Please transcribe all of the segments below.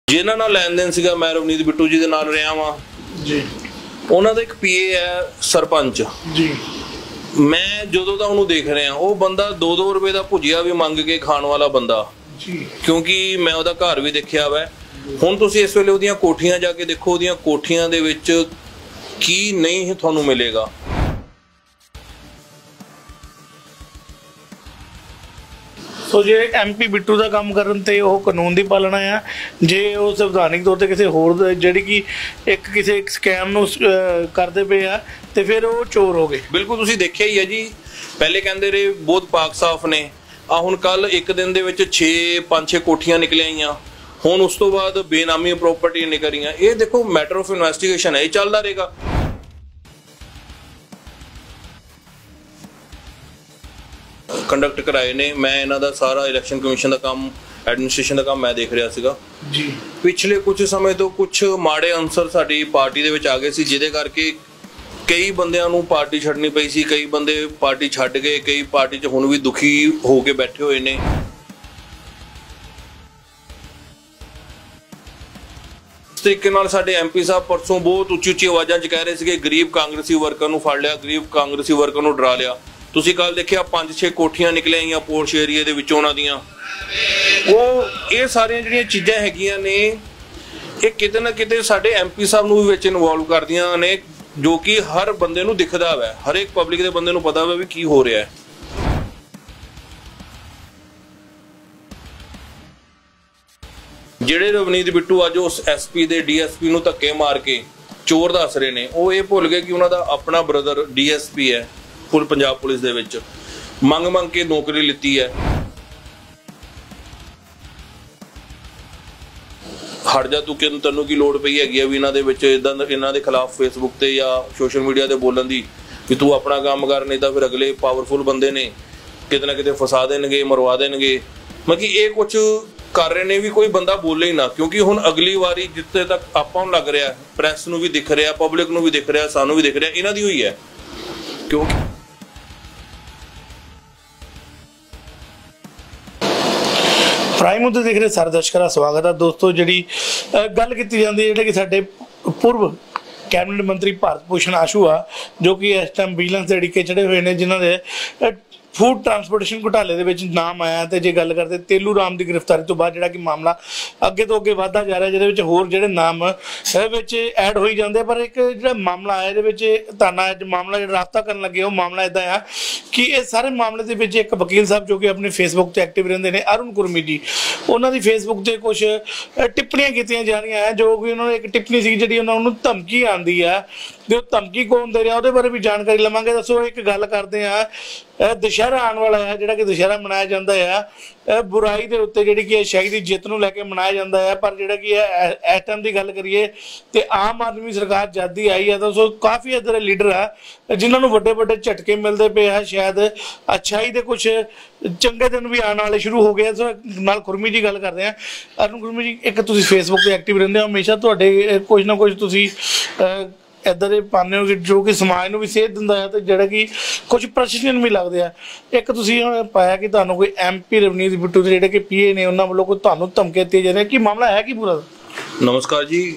ਜਿਨ੍ਹਾਂ ਨਾਲ ਲੈਣ ਦੇਣ ਸੀਗਾ ਮੈਂ ਰਵਨੀਤ ਬਿੱਟੂ ਜੀ ਦੇ ਨਾਲ ਰਿਹਾ ਵਾਂ ਜੀ। ਉਹਨਾਂ ਦਾ ਇੱਕ ਪੀਏ ਹੈ ਸਰਪੰਚ ਜੀ। ਮੈਂ ਜਦੋਂ ਦਾ ਉਹਨੂੰ ਦੇਖ ਰਿਹਾ ਉਹ ਬੰਦਾ 2-2 ਰੁਪਏ ਦਾ ਭੁਜੀਆ ਵੀ ਮੰਗ ਕੇ ਖਾਣ ਵਾਲਾ ਬੰਦਾ ਜੀ, ਕਿਉਂਕਿ ਮੈਂ ਉਹਦਾ ਘਰ ਵੀ ਦੇਖਿਆ ਵਾ। ਹੁਣ ਤੁਸੀਂ ਇਸ ਵੇਲੇ ਉਹਦੀਆਂ ਕੋਠੀਆਂ ਜਾ ਕੇ ਦੇਖੋ, ਉਹਦੀਆਂ ਕੋਠੀਆਂ ਦੇ ਵਿੱਚ ਕੀ ਨਹੀਂ ਤੁਹਾਨੂੰ ਮਿਲੇਗਾ। ਸੋ ਜੇ MP ਬਿੱਟੂ ਦਾ ਕੰਮ ਕਰਨ ਤੇ ਉਹ ਕਾਨੂੰਨ ਦੀ ਪਾਲਣਾ ਆ, ਜੇ ਉਹ ਸੰਵਿਧਾਨਿਕ ਤੌਰ ਤੇ ਕਿਸੇ ਹੋਰ ਜਿਹੜੀ ਕਿ ਕਿਸੇ ਸਕੈਮ ਨੂੰ ਕਰਦੇ ਪਏ ਆ ਤੇ ਫਿਰ ਉਹ ਚੋਰ ਹੋ ਗਏ। ਬਿਲਕੁਲ ਤੁਸੀਂ ਦੇਖਿਆ ਹੀ ਹੈ ਜੀ, ਪਹਿਲੇ ਕਹਿੰਦੇ ਰਹੇ ਬਹੁਤ ਪਾਕ ਸਾਫ ਨੇ, ਆ ਹੁਣ ਕੱਲ ਇੱਕ ਦਿਨ ਦੇ ਵਿੱਚ 5-6 ਕੋਠੀਆਂ ਨਿਕਲੀਆਂ ਆਈਆਂ, ਹੁਣ ਉਸ ਤੋਂ ਬਾਅਦ ਬੇਨਾਮੀ ਪ੍ਰੋਪਰਟੀ ਨਿਕਲ ਰਹੀਆਂ। ਇਹ ਦੇਖੋ ਮੈਟਰ ਆਫ ਇਨਵੈਸਟੀਗੇਸ਼ਨ ਹੈ, ਇਹ ਚੱਲਦਾ ਰਹੇਗਾ। ਕੰਡਕਟ ਕਰਾਏ ਨੇ, ਮੈਂ ਇਹਨਾਂ ਦਾ ਸਾਰਾ ਇਲੈਕਸ਼ਨ ਕਮਿਸ਼ਨ ਦਾ ਕੰਮ, ਐਡਮਿਨਿਸਟ੍ਰੇਸ਼ਨ ਦਾ ਕੰਮ ਮੈਂ ਦੇਖ ਰਿਹਾ ਸੀਗਾ ਜੀ। ਪਿਛਲੇ ਕੁਝ ਸਮੇਂ ਤੋਂ ਕੁਝ ਮਾੜੇ ਅਨਸਰ ਸਾਡੀ ਪਾਰਟੀ ਦੇ ਵਿੱਚ ਆ ਗਏ ਸੀ, ਜਿਹਦੇ ਕਰਕੇ ਕਈ ਬੰਦਿਆਂ ਨੂੰ ਪਾਰਟੀ ਛੱਡਣੀ ਪਈ ਸੀ, ਕਈ ਬੰਦੇ ਪਾਰਟੀ ਛੱਡ ਗਏ, ਕਈ ਪਾਰਟੀ 'ਚ ਹੁਣ ਵੀ ਦੁਖੀ ਹੋ ਕੇ ਬੈਠੇ ਹੋਏ ਨੇ। ਇਸ ਤਰੀਕੇ ਨਾਲ ਸਾਡੇ MP ਸਾਹਿਬ ਪਰਸੋਂ ਬਹੁਤ ਉੱਚੀ ਆਵਾਜ਼ਾਂ 'ਚ ਕਹਿ ਰਹੇ ਸੀਗੇ ਗਰੀਬ ਕਾਂਗਰਸੀ ਵਰਕਰ ਨੂੰ ਫੜ ਲਿਆ, ਗਰੀਬ ਕਾਂਗਰਸੀ ਵਰਕਰ ਨੂੰ ਡਰਾ ਲਿਆ। ਤੁਸੀਂ ਕੱਲ ਦੇਖਿਆ 5-6 ਕੋਠੀਆਂ ਨਿਕਲੀਆਂ ਆਈਆਂ ਪੋਰਸ਼ ਏਰੀਏ ਦੇ ਵਿੱਚੋਂ ਉਹਨਾਂ ਦੀਆਂ। ਇਹ ਸਾਰੀਆਂ ਜਿਹੜੀਆਂ ਚੀਜ਼ਾਂ ਹੈਗੀਆਂ ਨੇ, ਇਹ ਕਿਤੇ ਨਾ ਕਿਤੇ ਸਾਡੇ MP ਸਾਹਿਬ ਨੂੰ ਵੀ ਵਿੱਚ ਇਨਵੋਲਵ ਕਰਦੀਆਂ ਨੇ, ਜੋ ਕਿ ਹਰ ਬੰਦੇ ਨੂੰ ਦਿਖਦਾ ਵਾ, ਹਰੇਕ ਪਬਲਿਕ ਦੇ ਬੰਦੇ ਨੂੰ ਪਤਾ ਵਾ ਵੀ ਕੀ ਹੋ ਰਿਹਾ ਹੈ। ਜਿਹੜੇ ਰਵਨੀਤ ਬਿੱਟੂ ਅੱਜ ਉਸ SP ਦੇ DSP ਨੂੰ ਧੱਕੇ ਮਾਰ ਕੇ ਚੋਰ ਦੱਸ ਰਹੇ ਨੇ, ਉਹ ਇਹ ਭੁੱਲ ਗਏ ਕਿ ਉਹਨਾਂ ਦਾ ਆਪਣਾ ਬ੍ਰਦਰ DSP ਹੈ ਪੰਜਾਬ ਪੁਲਿਸ ਦੇ ਵਿੱਚ, ਮੰਗ ਕੇ ਨੌਕਰੀ ਲਿੱਤੀ ਹੈ। ਹਟ ਜਾ ਤੂੰ, ਤੈਨੂੰ ਕੀ ਲੋੜ ਪਈ ਹੈਗੀ ਆ ਵੀ ਇਹਨਾਂ ਦੇ ਵਿੱਚ ਇਦਾਂ ਇਹਨਾਂ ਦੇ ਖਿਲਾਫ ਫੇਸਬੁੱਕ ਤੇ ਜਾਂ ਸੋਸ਼ਲ ਮੀਡੀਆ ਤੇ ਬੋਲਣ ਦੀ, ਵੀ ਤੂੰ ਆਪਣਾ ਕੰਮ ਕਰ, ਨਹੀਂ ਤਾਂ ਫਿਰ ਅਗਲੇ ਪਾਵਰਫੁਲ ਬੰਦੇ ਨੇ ਕਿਤੇ ਨਾ ਕਿਤੇ ਫਸਾ ਦੇਣਗੇ, ਮਰਵਾ ਦੇਣਗੇ। ਮਤਲਬ ਕਿ ਇਹ ਕੁਝ ਕਰ ਰਹੇ ਨੇ ਵੀ ਕੋਈ ਬੰਦਾ ਬੋਲੇ ਹੀ ਨਾ, ਕਿਉਂਕਿ ਹੁਣ ਅਗਲੀ ਵਾਰੀ ਜਿੱਥੇ ਤੱਕ ਆਪਾਂ ਨੂੰ ਲੱਗ ਰਿਹਾ, ਪ੍ਰੈਸ ਨੂੰ ਵੀ ਦਿਖ ਰਿਹਾ, ਪਬਲਿਕ ਨੂੰ ਵੀ ਦਿਖ ਰਿਹਾ, ਸਾਨੂੰ ਵੀ ਦਿਖ ਰਿਹਾ, ਇਹਨਾਂ ਦੀ ਹੋਈ ਹੈ। ਕਿਉਂਕਿ ਪ੍ਰਾਈਮ ਮੁੱਦੇ ਦੇਖ ਰਹੇ ਸਾਰੇ ਦਰਸ਼ਕਾਂ ਦਾ ਸਵਾਗਤ ਹੈ ਦੋਸਤੋ। ਜਿਹੜੀ ਗੱਲ ਕੀਤੀ ਜਾਂਦੀ ਹੈ, ਜਿਹੜੇ ਕਿ ਸਾਡੇ ਪੂਰਵ ਕੈਬਨਿਟ ਮੰਤਰੀ ਭਾਰਤ ਭੂਸ਼ਣ ਆਸ਼ੂ ਆ, ਜੋ ਕਿ ਇਸ ਟਾਈਮ ਵਿਜੀਲੈਂਸ ਦੇ ਅੜਿੱਕੇ ਚੜੇ ਹੋਏ ਨੇ, ਜਿਨ੍ਹਾਂ ਦੇ ਫੂਡ ਟਰਾਂਸਪੋਰਟੇਸ਼ਨ ਘੁਟਾਲੇ ਦੇ ਵਿੱਚ ਨਾਮ ਆਇਆ। ਤੇ ਜੇ ਗੱਲ ਕਰਦੇ ਤੇਲੂ ਰਾਮ ਦੀ ਗ੍ਰਿਫਤਾਰੀ ਤੋਂ ਬਾਅਦ ਜਿਹੜਾ ਕਿ ਮਾਮਲਾ ਅੱਗੇ ਤੋਂ ਅੱਗੇ ਵਧਦਾ ਜਾ ਰਿਹਾ, ਜਿਹਦੇ ਵਿੱਚ ਹੋਰ ਜਿਹੜੇ ਨਾਮ ਵਿੱਚ ਐਡ ਹੋਈ ਜਾਂਦੇ। ਪਰ ਇੱਕ ਜਿਹੜਾ ਮਾਮਲਾ ਆਇਆ, ਇਹਦੇ ਵਿੱਚ ਤਾਨਾ ਮਾਮਲਾ ਜਿਹੜਾ ਰਾਬਤਾ ਕਰਨ ਲੱਗੇ, ਉਹ ਮਾਮਲਾ ਇੱਦਾਂ ਆ ਕਿ ਇਹ ਸਾਰੇ ਮਾਮਲੇ ਦੇ ਵਿੱਚ ਇੱਕ ਵਕੀਲ ਸਾਹਿਬ ਜੋ ਕਿ ਆਪਣੇ ਫੇਸਬੁੱਕ ਤੇ ਐਕਟਿਵ ਰਹਿੰਦੇ ਨੇ, ਅਰੁਣ ਕੁਰਮੀ ਜੀ, ਉਹਨਾਂ ਦੀ ਫੇਸਬੁੱਕ ਤੇ ਕੁਝ ਟਿੱਪਣੀਆਂ ਕੀਤੀਆਂ ਜਾ ਰਹੀਆਂ ਹੈ, ਜੋ ਕਿ ਉਹਨਾਂ ਨੂੰ ਇੱਕ ਟਿੱਪਣੀ ਸੀ ਜਿਹੜੀ ਉਹਨਾਂ ਨੂੰ ਧਮਕੀ ਆਉਂਦੀ ਆ, ਤੇ ਉਹ ਧਮਕੀ ਕੌਣ ਦੇ ਰਿਹਾ ਉਹਦੇ ਬਾਰੇ ਵੀ ਜਾਣਕਾਰੀ ਲਵਾਂਗੇ। ਦੱਸੋ, ਇੱਕ ਗੱਲ ਕਰਦੇ ਆ, ਦੁਸ਼ਹਿਰਾ ਆਉਣ ਵਾਲਾ ਹੈ, ਜਿਹੜਾ ਕਿ ਦੁਸ਼ਹਿਰਾ ਮਨਾਇਆ ਜਾਂਦਾ ਆ ਬੁਰਾਈ ਦੇ ਉੱਤੇ, ਜਿਹੜੀ ਕਿ ਸ਼ਾਹੀ ਦੀ ਜਿੱਤ ਨੂੰ ਲੈ ਕੇ ਮਨਾਇਆ ਜਾਂਦਾ ਹੈ। ਪਰ ਜਿਹੜਾ ਕਿ ਇਸ ਟਾਈਮ ਦੀ ਗੱਲ ਕਰੀਏ ਤੇ ਆਮ ਆਦਮੀ ਸਰਕਾਰ ਜਦ ਦੀ ਆਈ ਹੈ, ਤਾਂ ਸੋ ਕਾਫੀ ਇੱਧਰ ਲੀਡਰ ਆ ਜਿਨ੍ਹਾਂ ਨੂੰ ਵੱਡੇ ਝਟਕੇ ਮਿਲਦੇ ਪਏ ਆ। ਸ਼ਾਇਦ ਅੱਛਾਈ ਦੇ ਕੁਝ ਚੰਗੇ ਦਿਨ ਵੀ ਆਉਣ ਵਾਲੇ ਸ਼ੁਰੂ ਹੋ ਗਏ। ਸੋ ਨਾਲ ਖੁਰਮੀ ਜੀ ਗੱਲ ਕਰਦੇ ਆ। ਅਰੁਣ ਖੁਰਮੀ ਜੀ, ਇੱਕ ਤੁਸੀਂ ਫੇਸਬੁੱਕ ਤੇ ਐਕਟਿਵ ਰਹਿੰਦੇ ਹੋ, ਹਮੇਸ਼ਾ ਤੁਹਾਡੇ ਕੁਝ ਨਾ ਕੁਝ ਤੁਸੀਂ ਇੱਦਾਂ ਦੇ ਪਾਉਂਦੇ ਹੋ ਜੋ ਕਿ ਸਮਾਜ ਨੂੰ ਵੀ ਸੇਧ ਦਿੰਦਾ ਹੈ, ਤੇ ਜਿਹੜਾ ਕਿ ਕੁਝ ਪ੍ਰਸ਼ਾਸਨ ਵੀ ਲੱਗਦੇ ਆ। ਇੱਕ ਤੁਸੀਂ ਪਾਇਆ ਕਿ ਤੁਹਾਨੂੰ ਕੋਈ MP ਰਵਨੀਤ ਬਿੱਟੂ ਦੇ ਜਿਹੜੇ ਕਿ PA ਨੇ, ਉਹਨਾਂ ਵੱਲੋਂ ਕੋਈ ਤੁਹਾਨੂੰ ਧਮਕੀ ਦਿੱਤੀ ਜਾ ਰਹੀ, ਕੀ ਮਾਮਲਾ ਹੈ ਕੀ ਪੂਰਾ? ਨਮਸਕਾਰ ਜੀ,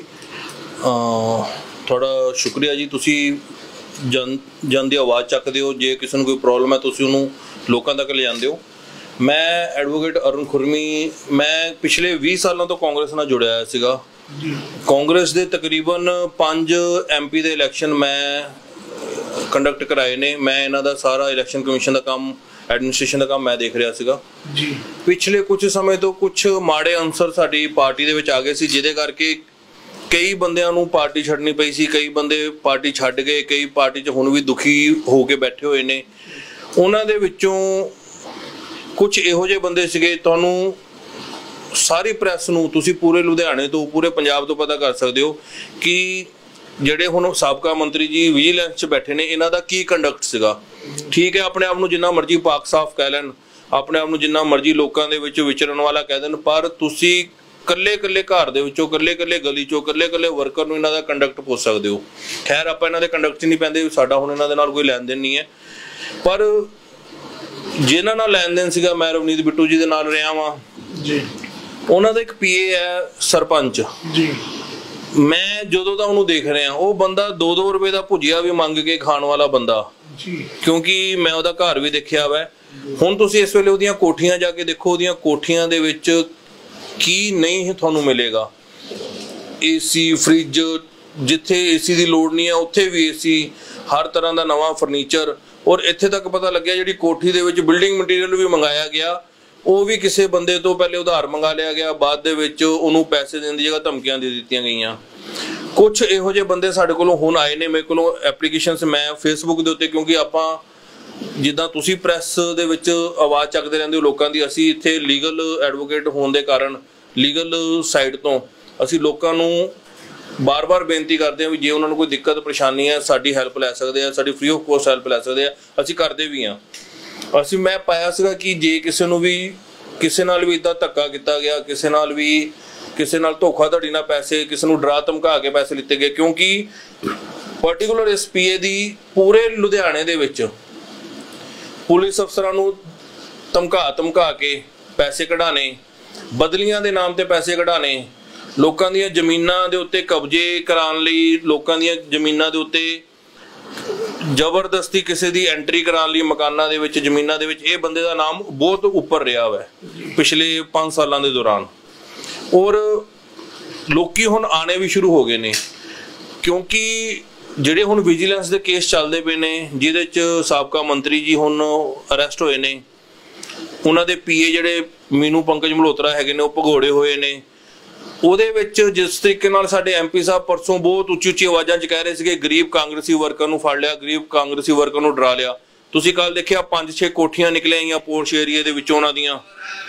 ਤੁਹਾਡਾ ਸ਼ੁਕਰੀਆ ਜੀ, ਤੁਸੀਂ ਜਨ ਦੀ ਆਵਾਜ਼ ਚੱਕਦੇ ਹੋ। ਜੇ ਕਿਸੇ ਨੂੰ ਕੋਈ ਪ੍ਰੋਬਲਮ ਹੈ ਤੁਸੀਂ ਉਹਨੂੰ ਲੋਕਾਂ ਤੱਕ ਲਿਜਾਂਦੇ ਹੋ। ਮੈਂ ਐਡਵੋਕੇਟ ਅਰੁਣ ਖੁਰਮੀ, ਮੈਂ ਪਿਛਲੇ 20 ਸਾਲਾਂ ਤੋਂ ਕਾਂਗਰਸ ਨਾਲ ਜੁੜਿਆ ਹੋਇਆ ਸੀਗਾ। ਕਾਂਗਰਸ ਦੇ ਤਕਰੀਬਨ 5 MP ਦੇ ਇਲੈਕਸ਼ਨ ਮੈਂ ਕੰਡਕਟ ਕਰਾਏ ਨੇ, ਮੈਂ ਇਹਨਾਂ ਦਾ ਸਾਰਾ ਇਲੈਕਸ਼ਨ ਕਮਿਸ਼ਨ ਦਾ ਕੰਮ, ਐਡਮਿਨਿਸਟ੍ਰੇਸ਼ਨ ਦਾ ਕੰਮ ਮੈਂ ਦੇਖ ਰਿਹਾ ਸੀਗਾ ਜੀ। ਪਿਛਲੇ ਕੁਝ ਸਮੇਂ ਤੋਂ ਕੁਝ ਮਾੜੇ ਅਨਸਰ ਸਾਡੀ ਪਾਰਟੀ ਦੇ ਵਿੱਚ ਆ ਗਏ ਸੀ, ਜਿਹਦੇ ਕਰਕੇ ਕਈ ਬੰਦਿਆਂ ਨੂੰ ਪਾਰਟੀ ਛੱਡਣੀ ਪਈ ਸੀ, ਕਈ ਬੰਦੇ ਪਾਰਟੀ ਛੱਡ ਗਏ, ਕਈ ਪਾਰਟੀ 'ਚ ਹੁਣ ਵੀ ਦੁਖੀ ਹੋ ਕੇ ਬੈਠੇ ਹੋਏ ਨੇ। ਉਹਨਾਂ ਦੇ ਵਿੱਚੋਂ ਕੁਝ ਇਹੋ ਜਿਹੇ ਬੰਦੇ ਸੀਗੇ, ਤੁਹਾਨੂੰ ਸਾਰੀ ਪ੍ਰੈਸ ਨੂੰ, ਤੁਸੀਂ ਪੂਰੇ ਲੁਧਿਆਣੇ ਤੋਂ, ਪੂਰੇ ਪੰਜਾਬ ਤੋਂ ਪਤਾ ਕਰ ਸਕਦੇ ਹੋ ਕਿ ਜਿਹੜੇ ਹੁਣ ਸਾਬਕਾ ਮੰਤਰੀ ਜੀ ਵਿਜੀਲੈਂਸ 'ਚ ਬੈਠੇ ਨੇ, ਇਹਨਾਂ ਦਾ ਕੀ ਕੰਡਕਟ ਸੀਗਾ। ਠੀਕ ਹੈ, ਆਪਣੇ ਆਪ ਨੂੰ ਜਿੰਨਾ ਮਰਜ਼ੀ ਪਾਕ ਸਾਫ ਕਹਿ ਲੈਣ, ਆਪਣੇ ਆਪ ਨੂੰ ਜਿੰਨਾ ਮਰਜ਼ੀ ਲੋਕਾਂ ਦੇ ਵਿੱਚ ਵਿਚਰਨ ਵਾਲਾ ਕਹਿ ਦੇਣ, ਪਰ ਤੁਸੀਂ ਕੱਲੇ ਘਰ ਦੇ ਵਿੱਚੋਂ, ਕੱਲੇ ਗਲੀ 'ਚੋਂ, ਕੱਲੇ ਵਰਕਰ ਨੂੰ ਇਹਨਾਂ ਦਾ ਕੰਡਕਟ ਪੁੱਛ ਸਕਦੇ ਹੋ। ਖੈਰ, ਆਪਾਂ ਇਹਨਾਂ ਦੇ ਕੰਡਕਟ 'ਚ ਨਹੀਂ ਪੈਂਦੇ, ਸਾਡਾ ਹੁਣ ਇਹਨਾਂ ਦੇ ਨਾਲ ਕੋਈ ਲੈਣ ਦੇਣ ਨਹੀਂ ਹੈ। ਪਰ ਜਿਨ੍ਹਾਂ ਨਾਲ ਲੈਣ ਦੇਣ ਸੀਗਾ, ਮੈਂ ਰਵਨੀਤ ਬਿੱਟੂ ਜੀ ਦੇ ਨਾਲ ਰਿਹਾ ਵਾਂ ਜੀ। ਉਹਨਾਂ ਦਾ ਇੱਕ ਪੀਏ ਹੈ ਸਰਪੰਚ ਜੀ। ਮੈਂ ਜਦੋਂ ਦਾ ਉਹਨੂੰ ਦੇਖ ਰਿਹਾ, ਉਹ ਬੰਦਾ 2-2 ਰੁਪਏ ਦਾ ਭੁਜੀਆ ਵੀ ਮੰਗ ਕੇ ਖਾਣ ਵਾਲਾ ਬੰਦਾ ਜੀ, ਕਿਉਂਕਿ ਮੈਂ ਉਹਦਾ ਘਰ ਵੀ ਦੇਖਿਆ ਵਾ। ਹੁਣ ਤੁਸੀਂ ਇਸ ਵੇਲੇ ਉਹਦੀਆਂ ਕੋਠੀਆਂ ਜਾ ਕੇ ਦੇਖੋ, ਉਹਦੀਆਂ ਕੋਠੀਆਂ ਦੇ ਵਿੱਚ ਕੀ ਨਹੀਂ ਤੁਹਾਨੂੰ ਮਿਲੇਗਾ। ਏਸੀ, ਫ੍ਰਿਜ, ਜਿੱਥੇ ਏਸੀ ਦੀ ਲੋੜ ਨਹੀਂ ਹੈ ਉੱਥੇ ਵੀ ਏਸੀ, ਹਰ ਤਰ੍ਹਾਂ ਦਾ ਨਵਾਂ ਫਰਨੀਚਰ। ਔਰ ਇੱਥੇ ਤੱਕ ਪਤਾ ਲੱਗਿਆ ਜਿਹੜੀ ਕੋਠੀ ਦੇ ਵਿੱਚ ਬਿਲਡਿੰਗ ਮਟੀਰੀਅਲ ਵੀ ਮੰਗਾਇਆ ਗਿਆ, ਉਹ ਵੀ ਕਿਸੇ ਬੰਦੇ ਤੋਂ ਪਹਿਲੇ ਉਧਾਰ ਮੰਗਾ ਲਿਆ ਗਿਆ, ਬਾਅਦ ਦੇ ਵਿੱਚ ਉਹਨੂੰ ਪੈਸੇ ਦੇਣ ਦੀ ਜਗ੍ਹਾ ਧਮਕੀਆਂ ਦੇ ਦਿੱਤੀਆਂ ਗਈਆਂ। ਕੁਝ ਇਹੋ ਜਿਹੇ ਬੰਦੇ ਸਾਡੇ ਕੋਲੋਂ ਹੁਣ ਆਏ ਨੇ, ਮੇਰੇ ਕੋਲੋਂ ਐਪਲੀਕੇਸ਼ਨਸ ਮੈਂ ਫੇਸਬੁੱਕ ਦੇ ਉੱਤੇ, ਕਿਉਂਕਿ ਆਪਾਂ ਜਿੱਦਾਂ ਤੁਸੀਂ ਪ੍ਰੈਸ ਦੇ ਵਿੱਚ ਆਵਾਜ਼ ਚੱਕਦੇ ਰਹਿੰਦੇ ਹੋ ਲੋਕਾਂ ਦੀ, ਅਸੀਂ ਇੱਥੇ ਲੀਗਲ ਐਡਵੋਕੇਟ ਹੋਣ ਦੇ ਕਾਰਨ ਲੀਗਲ ਸਾਈਡ ਤੋਂ ਅਸੀਂ ਲੋਕਾਂ ਨੂੰ ਬਾਰ-ਬਾਰ ਬੇਨਤੀ ਕਰਦੇ ਹਾਂ ਵੀ ਜੇ ਉਹਨਾਂ ਨੂੰ ਕੋਈ ਦਿੱਕਤ ਪਰੇਸ਼ਾਨੀ ਹੈ ਸਾਡੀ ਹੈਲਪ ਲੈ ਸਕਦੇ ਆ, ਸਾਡੀ ਫ੍ਰੀ ਆਫ ਕੋਸਟ ਹੈਲਪ ਲੈ ਸਕਦੇ ਆ, ਅਸੀਂ ਕਰਦੇ ਵੀ ਹਾਂ। ਮੈਂ ਪਾਇਆ ਸੀਗਾ ਕਿ ਜੇ ਕਿਸੇ ਨੂੰ ਵੀ ਕਿਸੇ ਨਾਲ ਵੀ ਇੱਦਾਂ ਧੱਕਾ ਕੀਤਾ ਗਿਆ, ਕਿਸੇ ਨਾਲ ਧੋਖਾਧੜੀ ਨਾਲ ਪੈਸੇ, ਕਿਸੇ ਨੂੰ ਡਰਾ ਧਮਕਾ ਕੇ ਪੈਸੇ ਲਿੱਤੇ ਗਏ, ਕਿਉਂਕਿ ਪਾਰਟਿਕੂਲਰ ਇਸ ਪੀਏ ਦੀ ਪੂਰੇ ਲੁਧਿਆਣੇ ਦੇ ਵਿੱਚ ਪੁਲਿਸ ਅਫਸਰਾਂ ਨੂੰ ਧਮਕਾ ਕੇ ਪੈਸੇ ਕਢਾਣੇ, ਬਦਲੀਆਂ ਦੇ ਨਾਮ ਤੇ ਪੈਸੇ ਕਢਾਣੇ, ਲੋਕਾਂ ਦੀਆਂ ਜ਼ਮੀਨਾਂ ਦੇ ਉੱਤੇ ਕਬਜ਼ੇ ਕਰਾਉਣ ਲਈ, ਲੋਕਾਂ ਦੀਆਂ ਜ਼ਮੀਨਾਂ ਦੇ ਉੱਤੇ ਜ਼ਬਰਦਸਤੀ ਕਿਸੇ ਦੀ ਐਂਟਰੀ ਕਰਾਉਣ ਲਈ ਮਕਾਨਾਂ ਦੇ ਵਿੱਚ, ਜ਼ਮੀਨਾਂ ਦੇ ਵਿੱਚ। ਇਹ ਬੰਦੇ ਦਾ ਨਾਮ ਬਹੁਤ ਉੱਪਰ ਰਿਹਾ ਵਾ ਪਿਛਲੇ 5 ਸਾਲਾਂ ਦੇ ਦੌਰਾਨ। ਔਰ ਲੋਕੀ ਹੁਣ ਆਣੇ ਵੀ ਸ਼ੁਰੂ ਹੋ ਗਏ ਨੇ, ਕਿਉਂਕਿ ਜਿਹੜੇ ਹੁਣ ਵਿਜੀਲੈਂਸ ਦੇ ਕੇਸ ਚੱਲਦੇ ਪਏ ਨੇ, ਜਿਹਦੇ 'ਚ ਸਾਬਕਾ ਮੰਤਰੀ ਜੀ ਹੁਣ ਅਰੈਸਟ ਹੋਏ ਨੇ, ਉਹਨਾਂ ਦੇ ਪੀਏ ਜਿਹੜੇ ਮੀਨੂ ਪੰਕਜ ਮਲਹੋਤਰਾ ਹੈਗੇ ਨੇ ਉਹ ਭਗੌੜੇ ਹੋਏ ਨੇ। ਉਹਦੇ ਵਿੱਚ ਜਿਸ ਤਰੀਕੇ ਨਾਲ ਸਾਡੇ ਐਮਪੀ ਸਾਹਿਬ ਪਰਸੋਂ ਬਹੁਤ ਉੱਚੀ ਆਵਾਜ਼ਾਂ 'ਚ ਕਹਿ ਰਹੇ ਸੀਗੇ ਗਰੀਬ ਕਾਂਗਰਸੀ ਵਰਕਰ ਨੂੰ ਫੜ ਲਿਆ, ਗਰੀਬ ਕਾਂਗਰਸੀ ਵਰਕਰ ਨੂੰ ਡਰਾ ਲਿਆ। ਤੁਸੀਂ ਕੱਲ ਦੇਖਿਆ 5-6 ਕੋਠੀਆਂ ਨਿਕਲੀਆਂ ਆਈਆਂ ਪੋਰਸ਼ ਏਰੀਏ ਦੇ ਵਿੱਚੋਂ ਉਹਨਾਂ ਦੀਆਂ।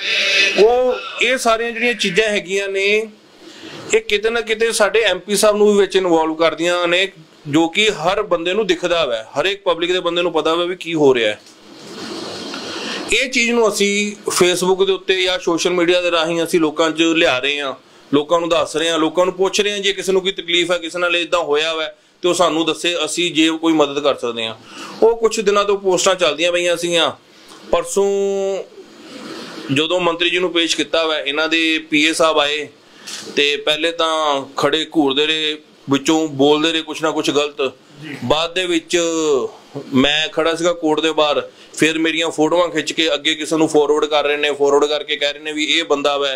ਇਹ ਸਾਰੀਆਂ ਜਿਹੜੀਆਂ ਚੀਜ਼ਾਂ ਹੈਗੀਆਂ ਨੇ, ਇਹ ਕਿਤੇ ਨਾ ਕਿਤੇ ਸਾਡੇ ਐਮਪੀ ਸਾਹਿਬ ਨੂੰ ਵੀ ਵਿੱਚ ਇਨਵੋਲਵ ਕਰਦੀਆਂ ਨੇ, ਜੋ ਕਿ ਹਰ ਬੰਦੇ ਨੂੰ ਦਿਖਦਾ ਵਾ, ਹਰੇਕ ਪਬਲਿਕ ਦੇ ਬੰਦੇ ਨੂੰ ਪਤਾ ਵਾ ਵੀ ਕੀ ਹੋ ਰਿਹਾ ਹੈ। ਇਹ ਚੀਜ਼ ਨੂੰ ਅਸੀਂ ਫੇਸਬੁੱਕ ਦੇ ਉੱਤੇ ਜਾਂ ਸੋਸ਼ਲ ਮੀਡੀਆ ਦੇ ਰਾਹੀਂ ਅਸੀਂ ਲੋਕਾਂ 'ਚ ਲਿਆ ਰਹੇ ਹਾਂ, ਲੋਕਾਂ ਨੂੰ ਦੱਸ ਰਹੇ ਹਾਂ, ਲੋਕਾਂ ਨੂੰ ਪੁੱਛ ਰਹੇ ਹਾਂ ਜੇ ਕਿਸੇ ਨੂੰ ਕੋਈ ਤਕਲੀਫ ਹੈ, ਕਿਸੇ ਨਾਲ ਇਦਾਂ ਹੋਇਆ ਵਾ ਤੇ ਉਹ ਸਾਨੂੰ ਦੱਸੇ, ਅਸੀਂ ਜੇ ਕੋਈ ਮਦਦ ਕਰ ਸਕਦੇ ਹਾਂ। ਉਹ ਕੁਝ ਦਿਨਾਂ ਤੋਂ ਪੋਸਟਾਂ ਚੱਲਦੀਆਂ ਪਈਆਂ ਸੀਗੀਆਂ। ਪਰਸੋਂ ਜਦੋਂ ਮੰਤਰੀ ਜੀ ਨੂੰ ਪੇਸ਼ ਕੀਤਾ ਵਾ, ਇਹਨਾਂ ਦੇ ਪੀਏ ਸਾਹਿਬ ਆਏ ਤੇ ਪਹਿਲੇ ਤਾਂ ਖੜੇ ਘੂਰਦੇ ਰਹੇ, ਵਿੱਚੋਂ ਬੋਲਦੇ ਰਹੇ ਕੁਛ ਨਾ ਕੁਛ ਗਲਤ। ਬਾਅਦ ਦੇ ਵਿੱਚ ਮੈਂ ਖੜਾ ਸੀਗਾ ਕੋਰਟ ਦੇ ਬਾਹਰ, ਫਿਰ ਮੇਰੀਆਂ ਫੋਟੋਆਂ ਖਿੱਚ ਕੇ ਅੱਗੇ ਕਿਸੇ ਨੂੰ ਫੋਰਵਰਡ ਕਰ ਰਹੇ ਨੇ, ਫੋਰਵਰਡ ਕਰਕੇ ਕਹਿ ਰਹੇ ਨੇ ਵੀ ਇਹ ਬੰਦਾ ਵਾ,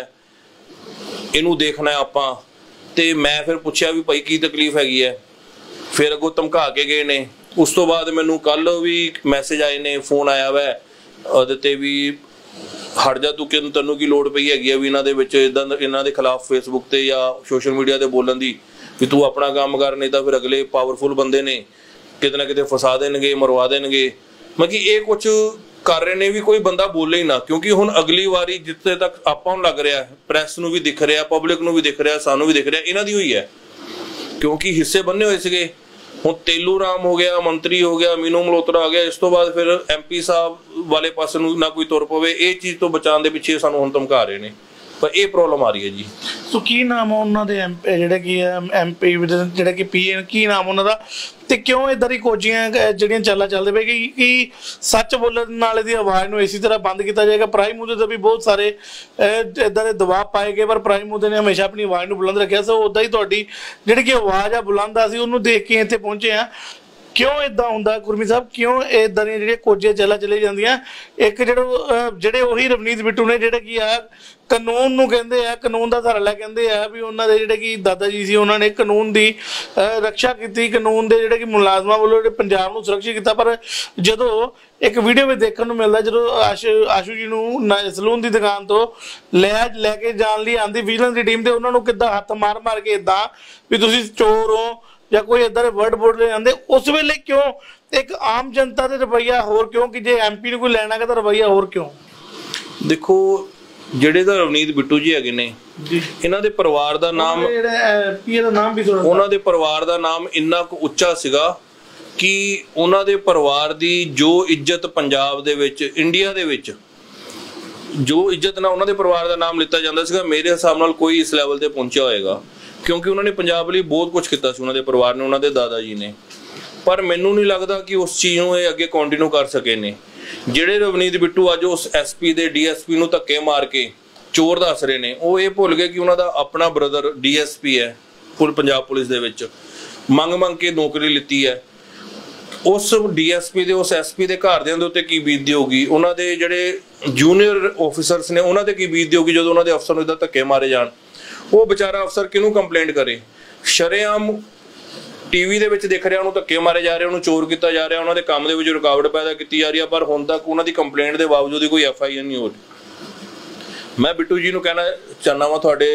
ਇਹਨੂੰ ਦੇਖਣਾ ਆਪਾਂ। ਤੇ ਮੈਂ ਫਿਰ ਪੁੱਛਿਆ ਵੀ ਭਾਈ ਕੀ ਤਕਲੀਫ ਹੈਗੀ ਹੈ, ਫਿਰ ਅੱਗੋਂ ਧਮਕਾ ਕੇ ਗਏ ਨੇ। ਉਸ ਤੋਂ ਬਾਅਦ ਮੈਨੂੰ ਕੱਲ ਵੀ ਮੈਸੇਜ ਆਏ ਨੇ, ਫੋਨ ਆਇਆ ਵਾ ਉਹਦੇ ਤੇ ਵੀ ਹਟ ਜਾ ਤੂੰ, ਤੈਨੂੰ ਕੀ ਲੋੜ ਪਈ ਹੈਗੀ ਆ ਵੀ ਇਹਨਾਂ ਦੇ ਵਿੱਚ ਇਦਾਂ ਇਹਨਾਂ ਦੇ ਖਿਲਾਫ ਫੇਸਬੁੱਕ ਤੇ ਜਾਂ ਸੋਸ਼ਲ ਮੀਡੀਆ ਤੇ ਬੋਲਣ ਦੀ, ਵੀ ਤੂੰ ਆਪਣਾ ਕੰਮ ਕਰ, ਨਹੀਂ ਤਾਂ ਫਿਰ ਅਗਲੇ ਪਾਵਰਫੁਲ ਬੰਦੇ ਨੇ ਕਿਤੇ ਨਾ ਕਿਤੇ ਫਸਾ ਦੇਣਗੇ, ਮਰਵਾ ਦੇਣਗੇ। ਮਤਲਬ ਕਿ ਇਹ ਕੁਝ ਕਰ ਰਹੇ ਨੇ ਵੀ ਕੋਈ ਬੰਦਾ ਬੋਲੇ ਹੀ ਨਾ, ਕਿਉਂਕਿ ਹੁਣ ਅਗਲੀ ਵਾਰੀ ਜਿੱਥੇ ਤੱਕ ਆਪਾਂ ਨੂੰ ਲੱਗ ਰਿਹਾ, ਪ੍ਰੈਸ ਨੂੰ ਵੀ ਦਿਖ ਰਿਹਾ, ਪਬਲਿਕ ਨੂੰ ਵੀ ਦਿਖ ਰਿਹਾ, ਸਾਨੂੰ ਵੀ ਦਿਖ ਰਿਹਾ, ਇਹਨਾਂ ਦੀ ਹੋਈ ਹੈ। ਕਿਉਂਕਿ ਹਿੱਸੇ ਬੰਨੇ ਹੋਏ ਸੀਗੇ। ਹੁਣ ਤੇਲੂ ਰਾਮ ਹੋ ਗਿਆ, ਮੰਤਰੀ ਹੋ ਗਿਆ, ਮੀਨੂ ਮਲਹੋਤਰਾ ਆ ਗਿਆ, ਇਸ ਤੋਂ ਬਾਅਦ ਫਿਰ ਐਮਪੀ ਸਾਹਿਬ ਵਾਲੇ ਪਾਸੇ ਨੂੰ ਨਾ ਕੋਈ ਤੁਰ ਪਵੇ। ਇਹ ਚੀਜ਼ ਤੋਂ ਬਚਾਉਣ ਦੇ ਪਿੱਛੇ ਸਾਨੂੰ ਹੁਣ ਧਮਕਾ ਰਹੇ ਨੇ, ਪਰ ਇਹ ਪ੍ਰੋਬਲਮ ਆ ਰਹੀ ਹੈ ਜੀ। ਸੋ ਕੀ ਨਾਮ ਆ ਉਹਨਾਂ ਦੇ ਜਿਹੜੇ ਕੀ ਐਮਪੀ ਜਿਹੜੇ ਕਿ ਪੀਏ, ਕੀ ਨਾਮ ਉਹਨਾਂ ਦਾ, ਤੇ ਕਿਉਂ ਇਦਾਂ ਦੀ ਕੋਝੀਆਂ ਜਿਹੜੀਆਂ ਚੱਲਦੇ ਪਏ ਕਿ ਸੱਚ ਬੋਲਣ ਨਾਲੇ ਦੀ ਆਵਾਜ਼ ਨੂੰ ਇਸੇ ਤਰ੍ਹਾਂ ਬੰਦ ਕੀਤਾ ਜਾਏਗਾ? ਪ੍ਰਾਈਮ ਮੁੱਦੇ ਤੇ ਵੀ ਬਹੁਤ ਸਾਰੇ ਇਦਾਂ ਦੇ ਦਬਾਅ ਪਾਏ ਗਏ, ਪਰ ਪ੍ਰਾਈਮ ਮੁੱਦੇ ਨੇ ਹਮੇਸ਼ਾ ਆਪਣੀ ਆਵਾਜ਼ ਨੂੰ ਬੁਲੰਦ ਰੱਖਿਆ। ਸੋ ਉੱਦਾਂ ਹੀ ਤੁਹਾਡੀ ਜਿਹੜੀ ਕਿ ਆਵਾਜ਼ ਆ ਬੁਲੰਦ ਆ, ਅਸੀਂ ਉਹਨੂੰ ਦੇਖ ਕੇ ਇੱਥੇ ਪਹੁੰਚੇ ਹਾਂ। ਕਿਉਂ ਇਦਾਂ ਹੁੰਦਾ ਗੁਰਮੀਤ ਸਾਹਿਬ, ਕਿਉਂ ਇਦਾਂ ਦੀਆਂ ਜਿਹੜੀਆਂ ਕੋਝੀਆਂ ਚਲੇ ਜਾਂਦੀਆਂ? ਇੱਕ ਜਿਹੜੇ ਉਹੀ ਰਵਨੀਤ ਬਿੱਟੂ ਨੇ ਜਿਹੜੇ ਕੀ ਆ ਕਾਨੂੰਨ ਨੂੰ ਕਹਿੰਦੇ ਆ, ਕਾਨੂੰਨ ਦਾ ਸਹਾਰਾ ਲੈ ਕਹਿੰਦੇ ਆ ਵੀ ਉਹਨਾਂ ਦੇ ਜਿਹੜੇ ਕਿ ਦਾਦਾ ਜੀ ਸੀ ਉਹਨਾਂ ਨੇ ਕਾਨੂੰਨ ਦੀ ਰੱਖਿਆ ਕੀਤੀ, ਕਾਨੂੰਨ ਦੇ ਜਿਹੜੇ ਕਿ ਮੁਲਾਜ਼ਮਾਂ ਵੱਲੋਂ ਜਿਹੜੇ ਪੰਜਾਬ ਨੂੰ ਸੁਰੱਖਿਅਤ ਕੀਤਾ। ਪਰ ਜਦੋਂ ਇੱਕ ਵੀਡੀਓ ਵਿੱਚ ਦੇਖਣ ਨੂੰ ਮਿਲਦਾ, ਜਦੋਂ ਆਸ਼ੂ ਜੀ ਨੂੰ ਸਲੂਨ ਦੀ ਦੁਕਾਨ ਤੋਂ ਲੈ ਕੇ ਜਾਣ ਲਈ ਆਂਦੀ ਵਿਜੀਲੈਂਸ ਦੀ ਟੀਮ, ਤੇ ਉਹਨਾਂ ਨੂੰ ਕਿੱਦਾਂ ਹੱਥ ਮਾਰ ਕੇ ਇਦਾਂ ਵੀ ਤੁਸੀਂ ਚੋਰ ਹੋ ਜਾਂ ਕੋਈ ਇਦਾਂ ਦੇ ਵਰਡ ਬੋਲ ਜਾਂਦੇ, ਉਸ ਵੇਲੇ ਕਿਉਂ ਇੱਕ ਆਮ ਜਨਤਾ ਦੇ ਰਵੱਈਆ ਹੋਰ ਕਿਉਂ, ਕਿ ਜੇ ਐਮਪੀ ਨੂੰ ਕੋਈ ਲੈਣਾ ਹੈ ਤਾਂ ਰਵੱਈਆ ਹੋਰ ਕਿਉਂ? ਦੇਖੋ, ਜਿਹੜੇ ਤਾਂ ਰਵਨੀਤ ਬਿੱਟੂ ਜੀ ਹੈਗੇ ਨੇ, ਇਹਨਾਂ ਦੇ ਪਰਿਵਾਰ ਦਾ ਨਾਮ, ਉਹਨਾਂ ਦੇ ਪਰਿਵਾਰ ਦਾ ਨਾਮ ਇੰਨਾ ਕੁ ਉੱਚਾ ਸੀਗਾ ਕਿ ਉਹਨਾਂ ਦੇ ਪਰਿਵਾਰ ਦੀ ਜੋ ਇੱਜ਼ਤ ਪੰਜਾਬ ਦੇ ਵਿੱਚ, ਇੰਡੀਆ ਦੇ ਵਿੱਚ ਜੋ ਇੱਜ਼ਤ ਨਾਲ ਉਹਨਾਂ ਦੇ ਪਰਿਵਾਰ ਦਾ ਨਾਮ ਲਿੱਤਾ ਜਾਂਦਾ ਸੀਗਾ, ਮੇਰੇ ਹਿਸਾਬ ਨਾਲ ਕੋਈ ਇਸ ਲੈਵਲ ਤੇ ਪਹੁੰਚਿਆ ਹੋਏਗਾ। ਕਿਉਂਕਿ ਉਹਨਾਂ ਨੇ ਪੰਜਾਬ ਲਈ ਬਹੁਤ ਕੁਝ ਕੀਤਾ ਸੀ, ਉਹਨਾਂ ਦੇ ਪਰਿਵਾਰ ਨੇ, ਉਹਨਾਂ ਦੇ ਦਾਦਾ ਜੀ ਨੇ। ਪਰ ਮੈਨੂੰ ਨਹੀਂ ਲੱਗਦਾ ਕਿ ਉਸ ਚੀਜ਼ ਨੂੰ ਇਹ ਅੱਗੇ ਕੰਟੀਨਿਊ ਕਰ ਸਕੇ ਨੇ। ਜਿਹੜੇ ਰਵਨੀਤ ਬਿੱਟੂ ਅੱਜ ਉਸ ਐਸਪੀ ਦੇ ਡੀਐਸਪੀ ਨੂੰ ਧੱਕੇ ਮਾਰ ਕੇ ਚੋਰ ਦੱਸ ਰਹੇ ਨੇ, ਉਹ ਇਹ ਭੁੱਲ ਗਏ ਕਿ ਉਹਨਾਂ ਦਾ ਆਪਣਾ ਬ੍ਰਦਰ DSP ਹੈ ਪੰਜਾਬ ਪੁਲਿਸ ਦੇ ਵਿੱਚ, ਮੰਗ ਕੇ ਨੌਕਰੀ ਲਿੱਤੀ ਹੈ। ਉਸ DSP ਦੇ ਉਸ SP ਦੇ ਘਰਦਿਆਂ ਦੇ ਉੱਤੇ ਕੀ ਬੀਤਦੀ ਹੋਊਗੀ, ਉਹਨਾਂ ਦੇ ਜਿਹੜੇ ਜੂਨੀਅਰ ਆਫੀਸਰਸ ਨੇ ਉਹਨਾਂ ਤੇ ਕੀ ਬੀਤਦੀ ਹੋਊਗੀ ਜਦੋਂ ਉਹਨਾਂ ਦੇ ਅਫਸਰ ਨੂੰ ਇਦਾਂ ਧੱਕੇ ਮਾਰੇ ਜਾਣ। ਉਹ ਵਿਚਾਰਾ ਅਫਸਰ ਕਿਹਨੂੰ ਕੰਪਲੇਂਟ ਕਰੇ? ਸ਼ਰੇਆਮ TV ਦੇ ਵਿੱਚ ਦਿਖ ਰਿਹਾ ਉਹਨੂੰ ਧੱਕੇ ਮਾਰੇ ਜਾ ਰਹੇ, ਉਹਨੂੰ ਚੋਰ ਕੀਤਾ ਜਾ ਰਿਹਾ, ਉਹਨਾਂ ਦੇ ਕੰਮ ਦੇ ਵਿੱਚ ਰੁਕਾਵਟ ਪੈਦਾ ਕੀਤੀ ਜਾ ਰਹੀ ਹੈ, ਪਰ ਹੁਣ ਤੱਕ ਉਹਨਾਂ ਦੀ ਕੰਪਲੇਂਟ ਦੇ ਬਾਵਜੂਦ ਹੀ ਕੋਈ FIR ਨਹੀਂ ਹੋ ਰਹੀ। ਮੈਂ ਬਿੱਟੂ ਜੀ ਨੂੰ ਕਹਿਣਾ ਚਾਹੁੰਦਾ ਵਾਂ ਤੁਹਾਡੇ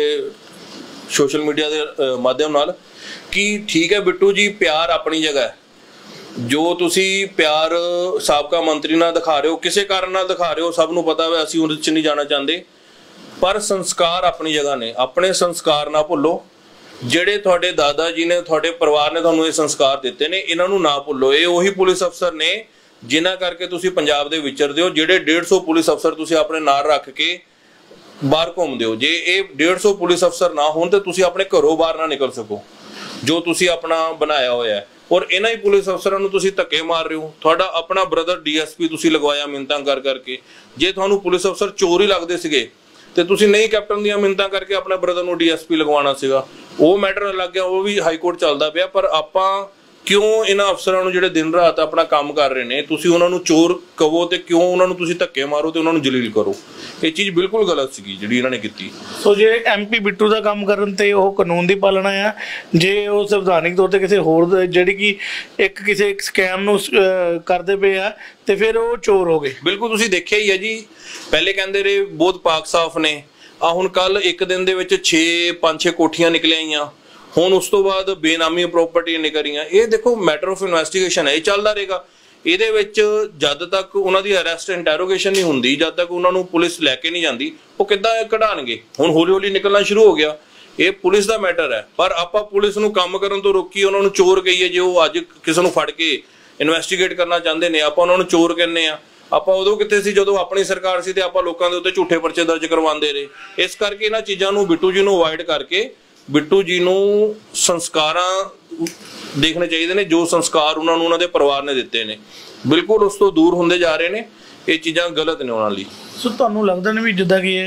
ਸੋਸ਼ਲ ਮੀਡੀਆ ਦੇ ਮਾਧਿਅਮ ਨਾਲ ਕਿ ਠੀਕ ਹੈ ਬਿੱਟੂ ਜੀ, ਪਿਆਰ ਆਪਣੀ ਜਗ੍ਹਾ ਹੈ, ਜੋ ਤੁਸੀਂ ਪਿਆਰ ਸਾਬਕਾ ਮੰਤਰੀ ਨਾਲ ਦਿਖਾ ਰਹੇ ਹੋ, ਕਿਸੇ ਕਾਰਨ ਨਾਲ ਦਿਖਾ ਰਹੇ ਹੋ, ਸਭ ਨੂੰ ਪਤਾ ਹੈ, ਅਸੀਂ ਉਹਦੇ 'ਚ ਨਹੀਂ ਜਾਣਾ ਚਾਹੁੰਦੇ, ਪਰ ਸੰਸਕਾਰ ਆਪਣੀ ਜਗ੍ਹਾ ਨੇ। ਆਪਣੇ ਸੰਸਕਾਰ ਨਾ ਭੁੱਲੋ, ਜਿਹੜੇ ਤੁਹਾਡੇ ਦਾਦਾ ਜੀ ਨੇ, ਤੁਹਾਡੇ ਪਰਿਵਾਰ ਨੇ ਤੁਹਾਨੂੰ ਇਹ ਸੰਸਕਾਰ ਦਿੱਤੇ ਨੇ, ਇਹਨਾਂ ਨੂੰ ਨਾ ਭੁੱਲੋ। ਇਹ ਉਹੀ ਪੁਲਿਸ ਅਫਸਰ ਨੇ ਜਿਨ੍ਹਾਂ ਕਰਕੇ ਤੁਸੀਂ ਪੰਜਾਬ ਦੇ ਵਿਚਰਦੇ ਹੋ, ਜਿਹੜੇ 150 ਪੁਲਿਸ ਅਫਸਰ ਤੁਸੀਂ ਆਪਣੇ ਨਾਲ ਰੱਖ ਕੇ ਬਾਹਰ ਘੁੰਮਦੇ ਹੋ। ਜੇ ਇਹ 150 ਪੁਲਿਸ ਅਫਸਰ ਨਾ ਹੋਣ ਤੇ ਤੁਸੀਂ ਆਪਣੇ ਘਰੋਂ ਬਾਹਰ ਨਾ ਨਿਕਲ ਸਕੋ, ਜੋ ਤੁਸੀਂ ਆਪਣਾ ਬਣਾਇਆ ਹੋਇਆ ਹੈ। ਔਰ ਇਹਨਾਂ ਹੀ ਪੁਲਿਸ ਅਫਸਰਾਂ ਨੂੰ ਤੁਸੀਂ ਧੱਕੇ ਮਾਰ ਰਹੇ ਹੋ। ਤੁਹਾਡਾ ਆਪਣਾ ਬ੍ਰਦਰ DSP ਤੁਸੀਂ ਲਗਵਾਇਆ ਮਿੰਨਤਾਂ ਕਰਕੇ। ਜੇ ਤੁਹਾਨੂੰ ਪੁਲਿਸ ਅਫਸਰ ਚੋਰ ਹੀ ਲੱਗਦੇ ਸੀਗੇ ਤੇ ਤੁਸੀਂ ਨਹੀਂ ਕੈਪਟਨ ਦੀਆਂ ਮਿੰਨਤਾਂ ਕਰਕੇ ਆਪਣੇ ਬ੍ਰਦਰ ਨੂੰ DSP ਲਗਵਾਉਣਾ ਸੀਗਾ, ਉਹ ਮੈਟਰ ਅਲੱਗ ਹੈ, ਉਹ ਵੀ ਹਾਈ ਕੋਰਟ ਚੱਲਦਾ ਪਿਆ। ਪਰ ਆਪਾਂ ਕਿਉਂ ਇਹਨਾਂ ਅਫਸਰਾਂ ਨੂੰ ਜਿਹੜੇ ਦਿਨ ਰਾਤ ਆਪਣਾ ਕੰਮ ਕਰ ਰਹੇ ਨੇ, ਤੁਸੀਂ ਉਹਨਾਂ ਨੂੰ ਚੋਰ ਕਹੋ ਤੇ ਕਿਉਂ ਉਹਨਾਂ ਨੂੰ ਤੁਸੀਂ ਧੱਕੇ ਮਾਰੋ ਤੇ ਉਹਨਾਂ ਨੂੰ ਜਲੀਲ ਕਰੋ? ਇਹ ਚੀਜ਼ ਬਿਲਕੁਲ ਗਲਤ ਸੀਗੀ ਜਿਹੜੀ ਇਹਨਾਂ ਨੇ ਕੀਤੀ। ਸੋ ਜੇ MP ਬਿੱਟੂ ਦਾ ਕੰਮ ਕਰਨ ਤੇ ਉਹ ਕਾਨੂੰਨ ਦੀ ਪਾਲਣਾ ਆ, ਜੇ ਉਹ ਸੰਵਿਧਾਨਿਕ ਤੌਰ ਤੇ ਕਿਸੇ ਹੋਰ ਜਿਹੜੀ ਕਿ ਕਿਸੇ ਸਕੈਮ ਨੂੰ ਕਰਦੇ ਪਏ ਆ ਤੇ ਫਿਰ ਉਹ ਚੋਰ ਹੋ ਗਏ। ਬਿਲਕੁਲ, ਤੁਸੀਂ ਦੇਖਿਆ ਹੀ ਹੈ ਜੀ, ਪਹਿਲੇ ਕਹਿੰਦੇ ਰਹੇ ਬਹੁਤ ਪਾਕ ਸਾਫ਼ ਨੇ, ਆ ਹੁਣ ਕੱਲ ਇੱਕ ਦਿਨ ਦੇ ਵਿੱਚ 5-6 ਕੋਠੀਆਂ ਨਿਕਲ ਆਈਆਂ, ਹੁਣ ਉਸ ਤੋਂ ਬਾਅਦ ਬੇਨਾਮੀ ਪ੍ਰਾਪਰਟੀ ਨਿਕਲ ਰਹੀਆਂ। ਇਹ ਦੇਖੋ ਮੈਟਰ ਆਫ ਇਨਵੈਸਟੀਗੇਸ਼ਨ ਹੈ, ਇਹ ਚੱਲਦਾ ਰਹੇਗਾ। ਇਹਦੇ ਵਿੱਚ ਜਦ ਤੱਕ ਉਹਨਾਂ ਦੀ ਅਰੈਸਟ ਇੰਟਰੋਗੇਸ਼ਨ ਨਹੀਂ ਹੁੰਦੀ, ਜਦ ਤੱਕ ਉਹਨਾਂ ਨੂੰ ਪੁਲਿਸ ਲੈ ਕੇ ਨਹੀਂ ਜਾਂਦੀ, ਉਹ ਕਿੱਦਾਂ ਕਢਾਣਗੇ? ਹੁਣ ਹੌਲੀ ਹੌਲੀ ਨਿਕਲਣਾ ਸ਼ੁਰੂ ਹੋ ਗਿਆ। ਇਹ ਪੁਲਿਸ ਦਾ ਮੈਟਰ ਹੈ, ਪਰ ਆਪਾਂ ਪੁਲਿਸ ਨੂੰ ਕੰਮ ਕਰਨ ਤੋਂ ਰੋਕੀ, ਉਹਨਾਂ ਨੂੰ ਚੋਰ ਕਹੀਏ। ਜੇ ਉਹ ਅੱਜ ਕਿਸੇ ਨੂੰ ਫੜ ਕੇ ਇਨਵੈਸਟੀਗੇਟ ਕਰਨਾ ਚਾਹੁੰਦੇ ਨੇ, ਆਪਾਂ ਉਹਨਾਂ ਨੂੰ ਚੋਰ ਕਹਿੰਦੇ ਆ। ਆਪਾਂ ਉਦੋਂ ਕਿੱਥੇ ਸੀ ਜਦੋਂ ਆਪਣੀ ਸਰਕਾਰ ਸੀ ਤੇ ਆਪਾਂ ਲੋਕਾਂ ਦੇ ਉੱਤੇ ਝੂਠੇ ਪਰਚੇ ਦਰਜ ਕਰਵਾਉਂਦੇ ਰਹੇ। ਇਸ ਕਰਕੇ ਇਹਨਾਂ ਚੀਜ਼ਾਂ ਨੂੰ ਬਿੱਟੂ ਜੀ ਨੂੰ ਅਵੋਇਡ ਕਰਕੇ ਬਿੱਟੂ ਜੀ ਨੂੰ ਸੰਸਕਾਰਾਂ ਦੇਖਣੇ ਚਾਹੀਦੇ ਨੇ, ਜੋ ਸੰਸਕਾਰ ਉਹਨਾਂ ਨੂੰ ਉਹਨਾਂ ਦੇ ਪਰਿਵਾਰ ਨੇ ਦਿੱਤੇ ਨੇ। ਬਿਲਕੁਲ ਉਸ ਤੋਂ ਦੂਰ ਹੁੰਦੇ ਜਾ ਰਹੇ ਨੇ, ਇਹ ਚੀਜ਼ਾਂ ਗਲਤ ਨੇ ਉਹਨਾਂ ਲਈ। ਸੋ ਤੁਹਾਨੂੰ ਲੱਗਦਾ ਨਹੀਂ ਵੀ ਜਿੱਦਾਂ ਕਿ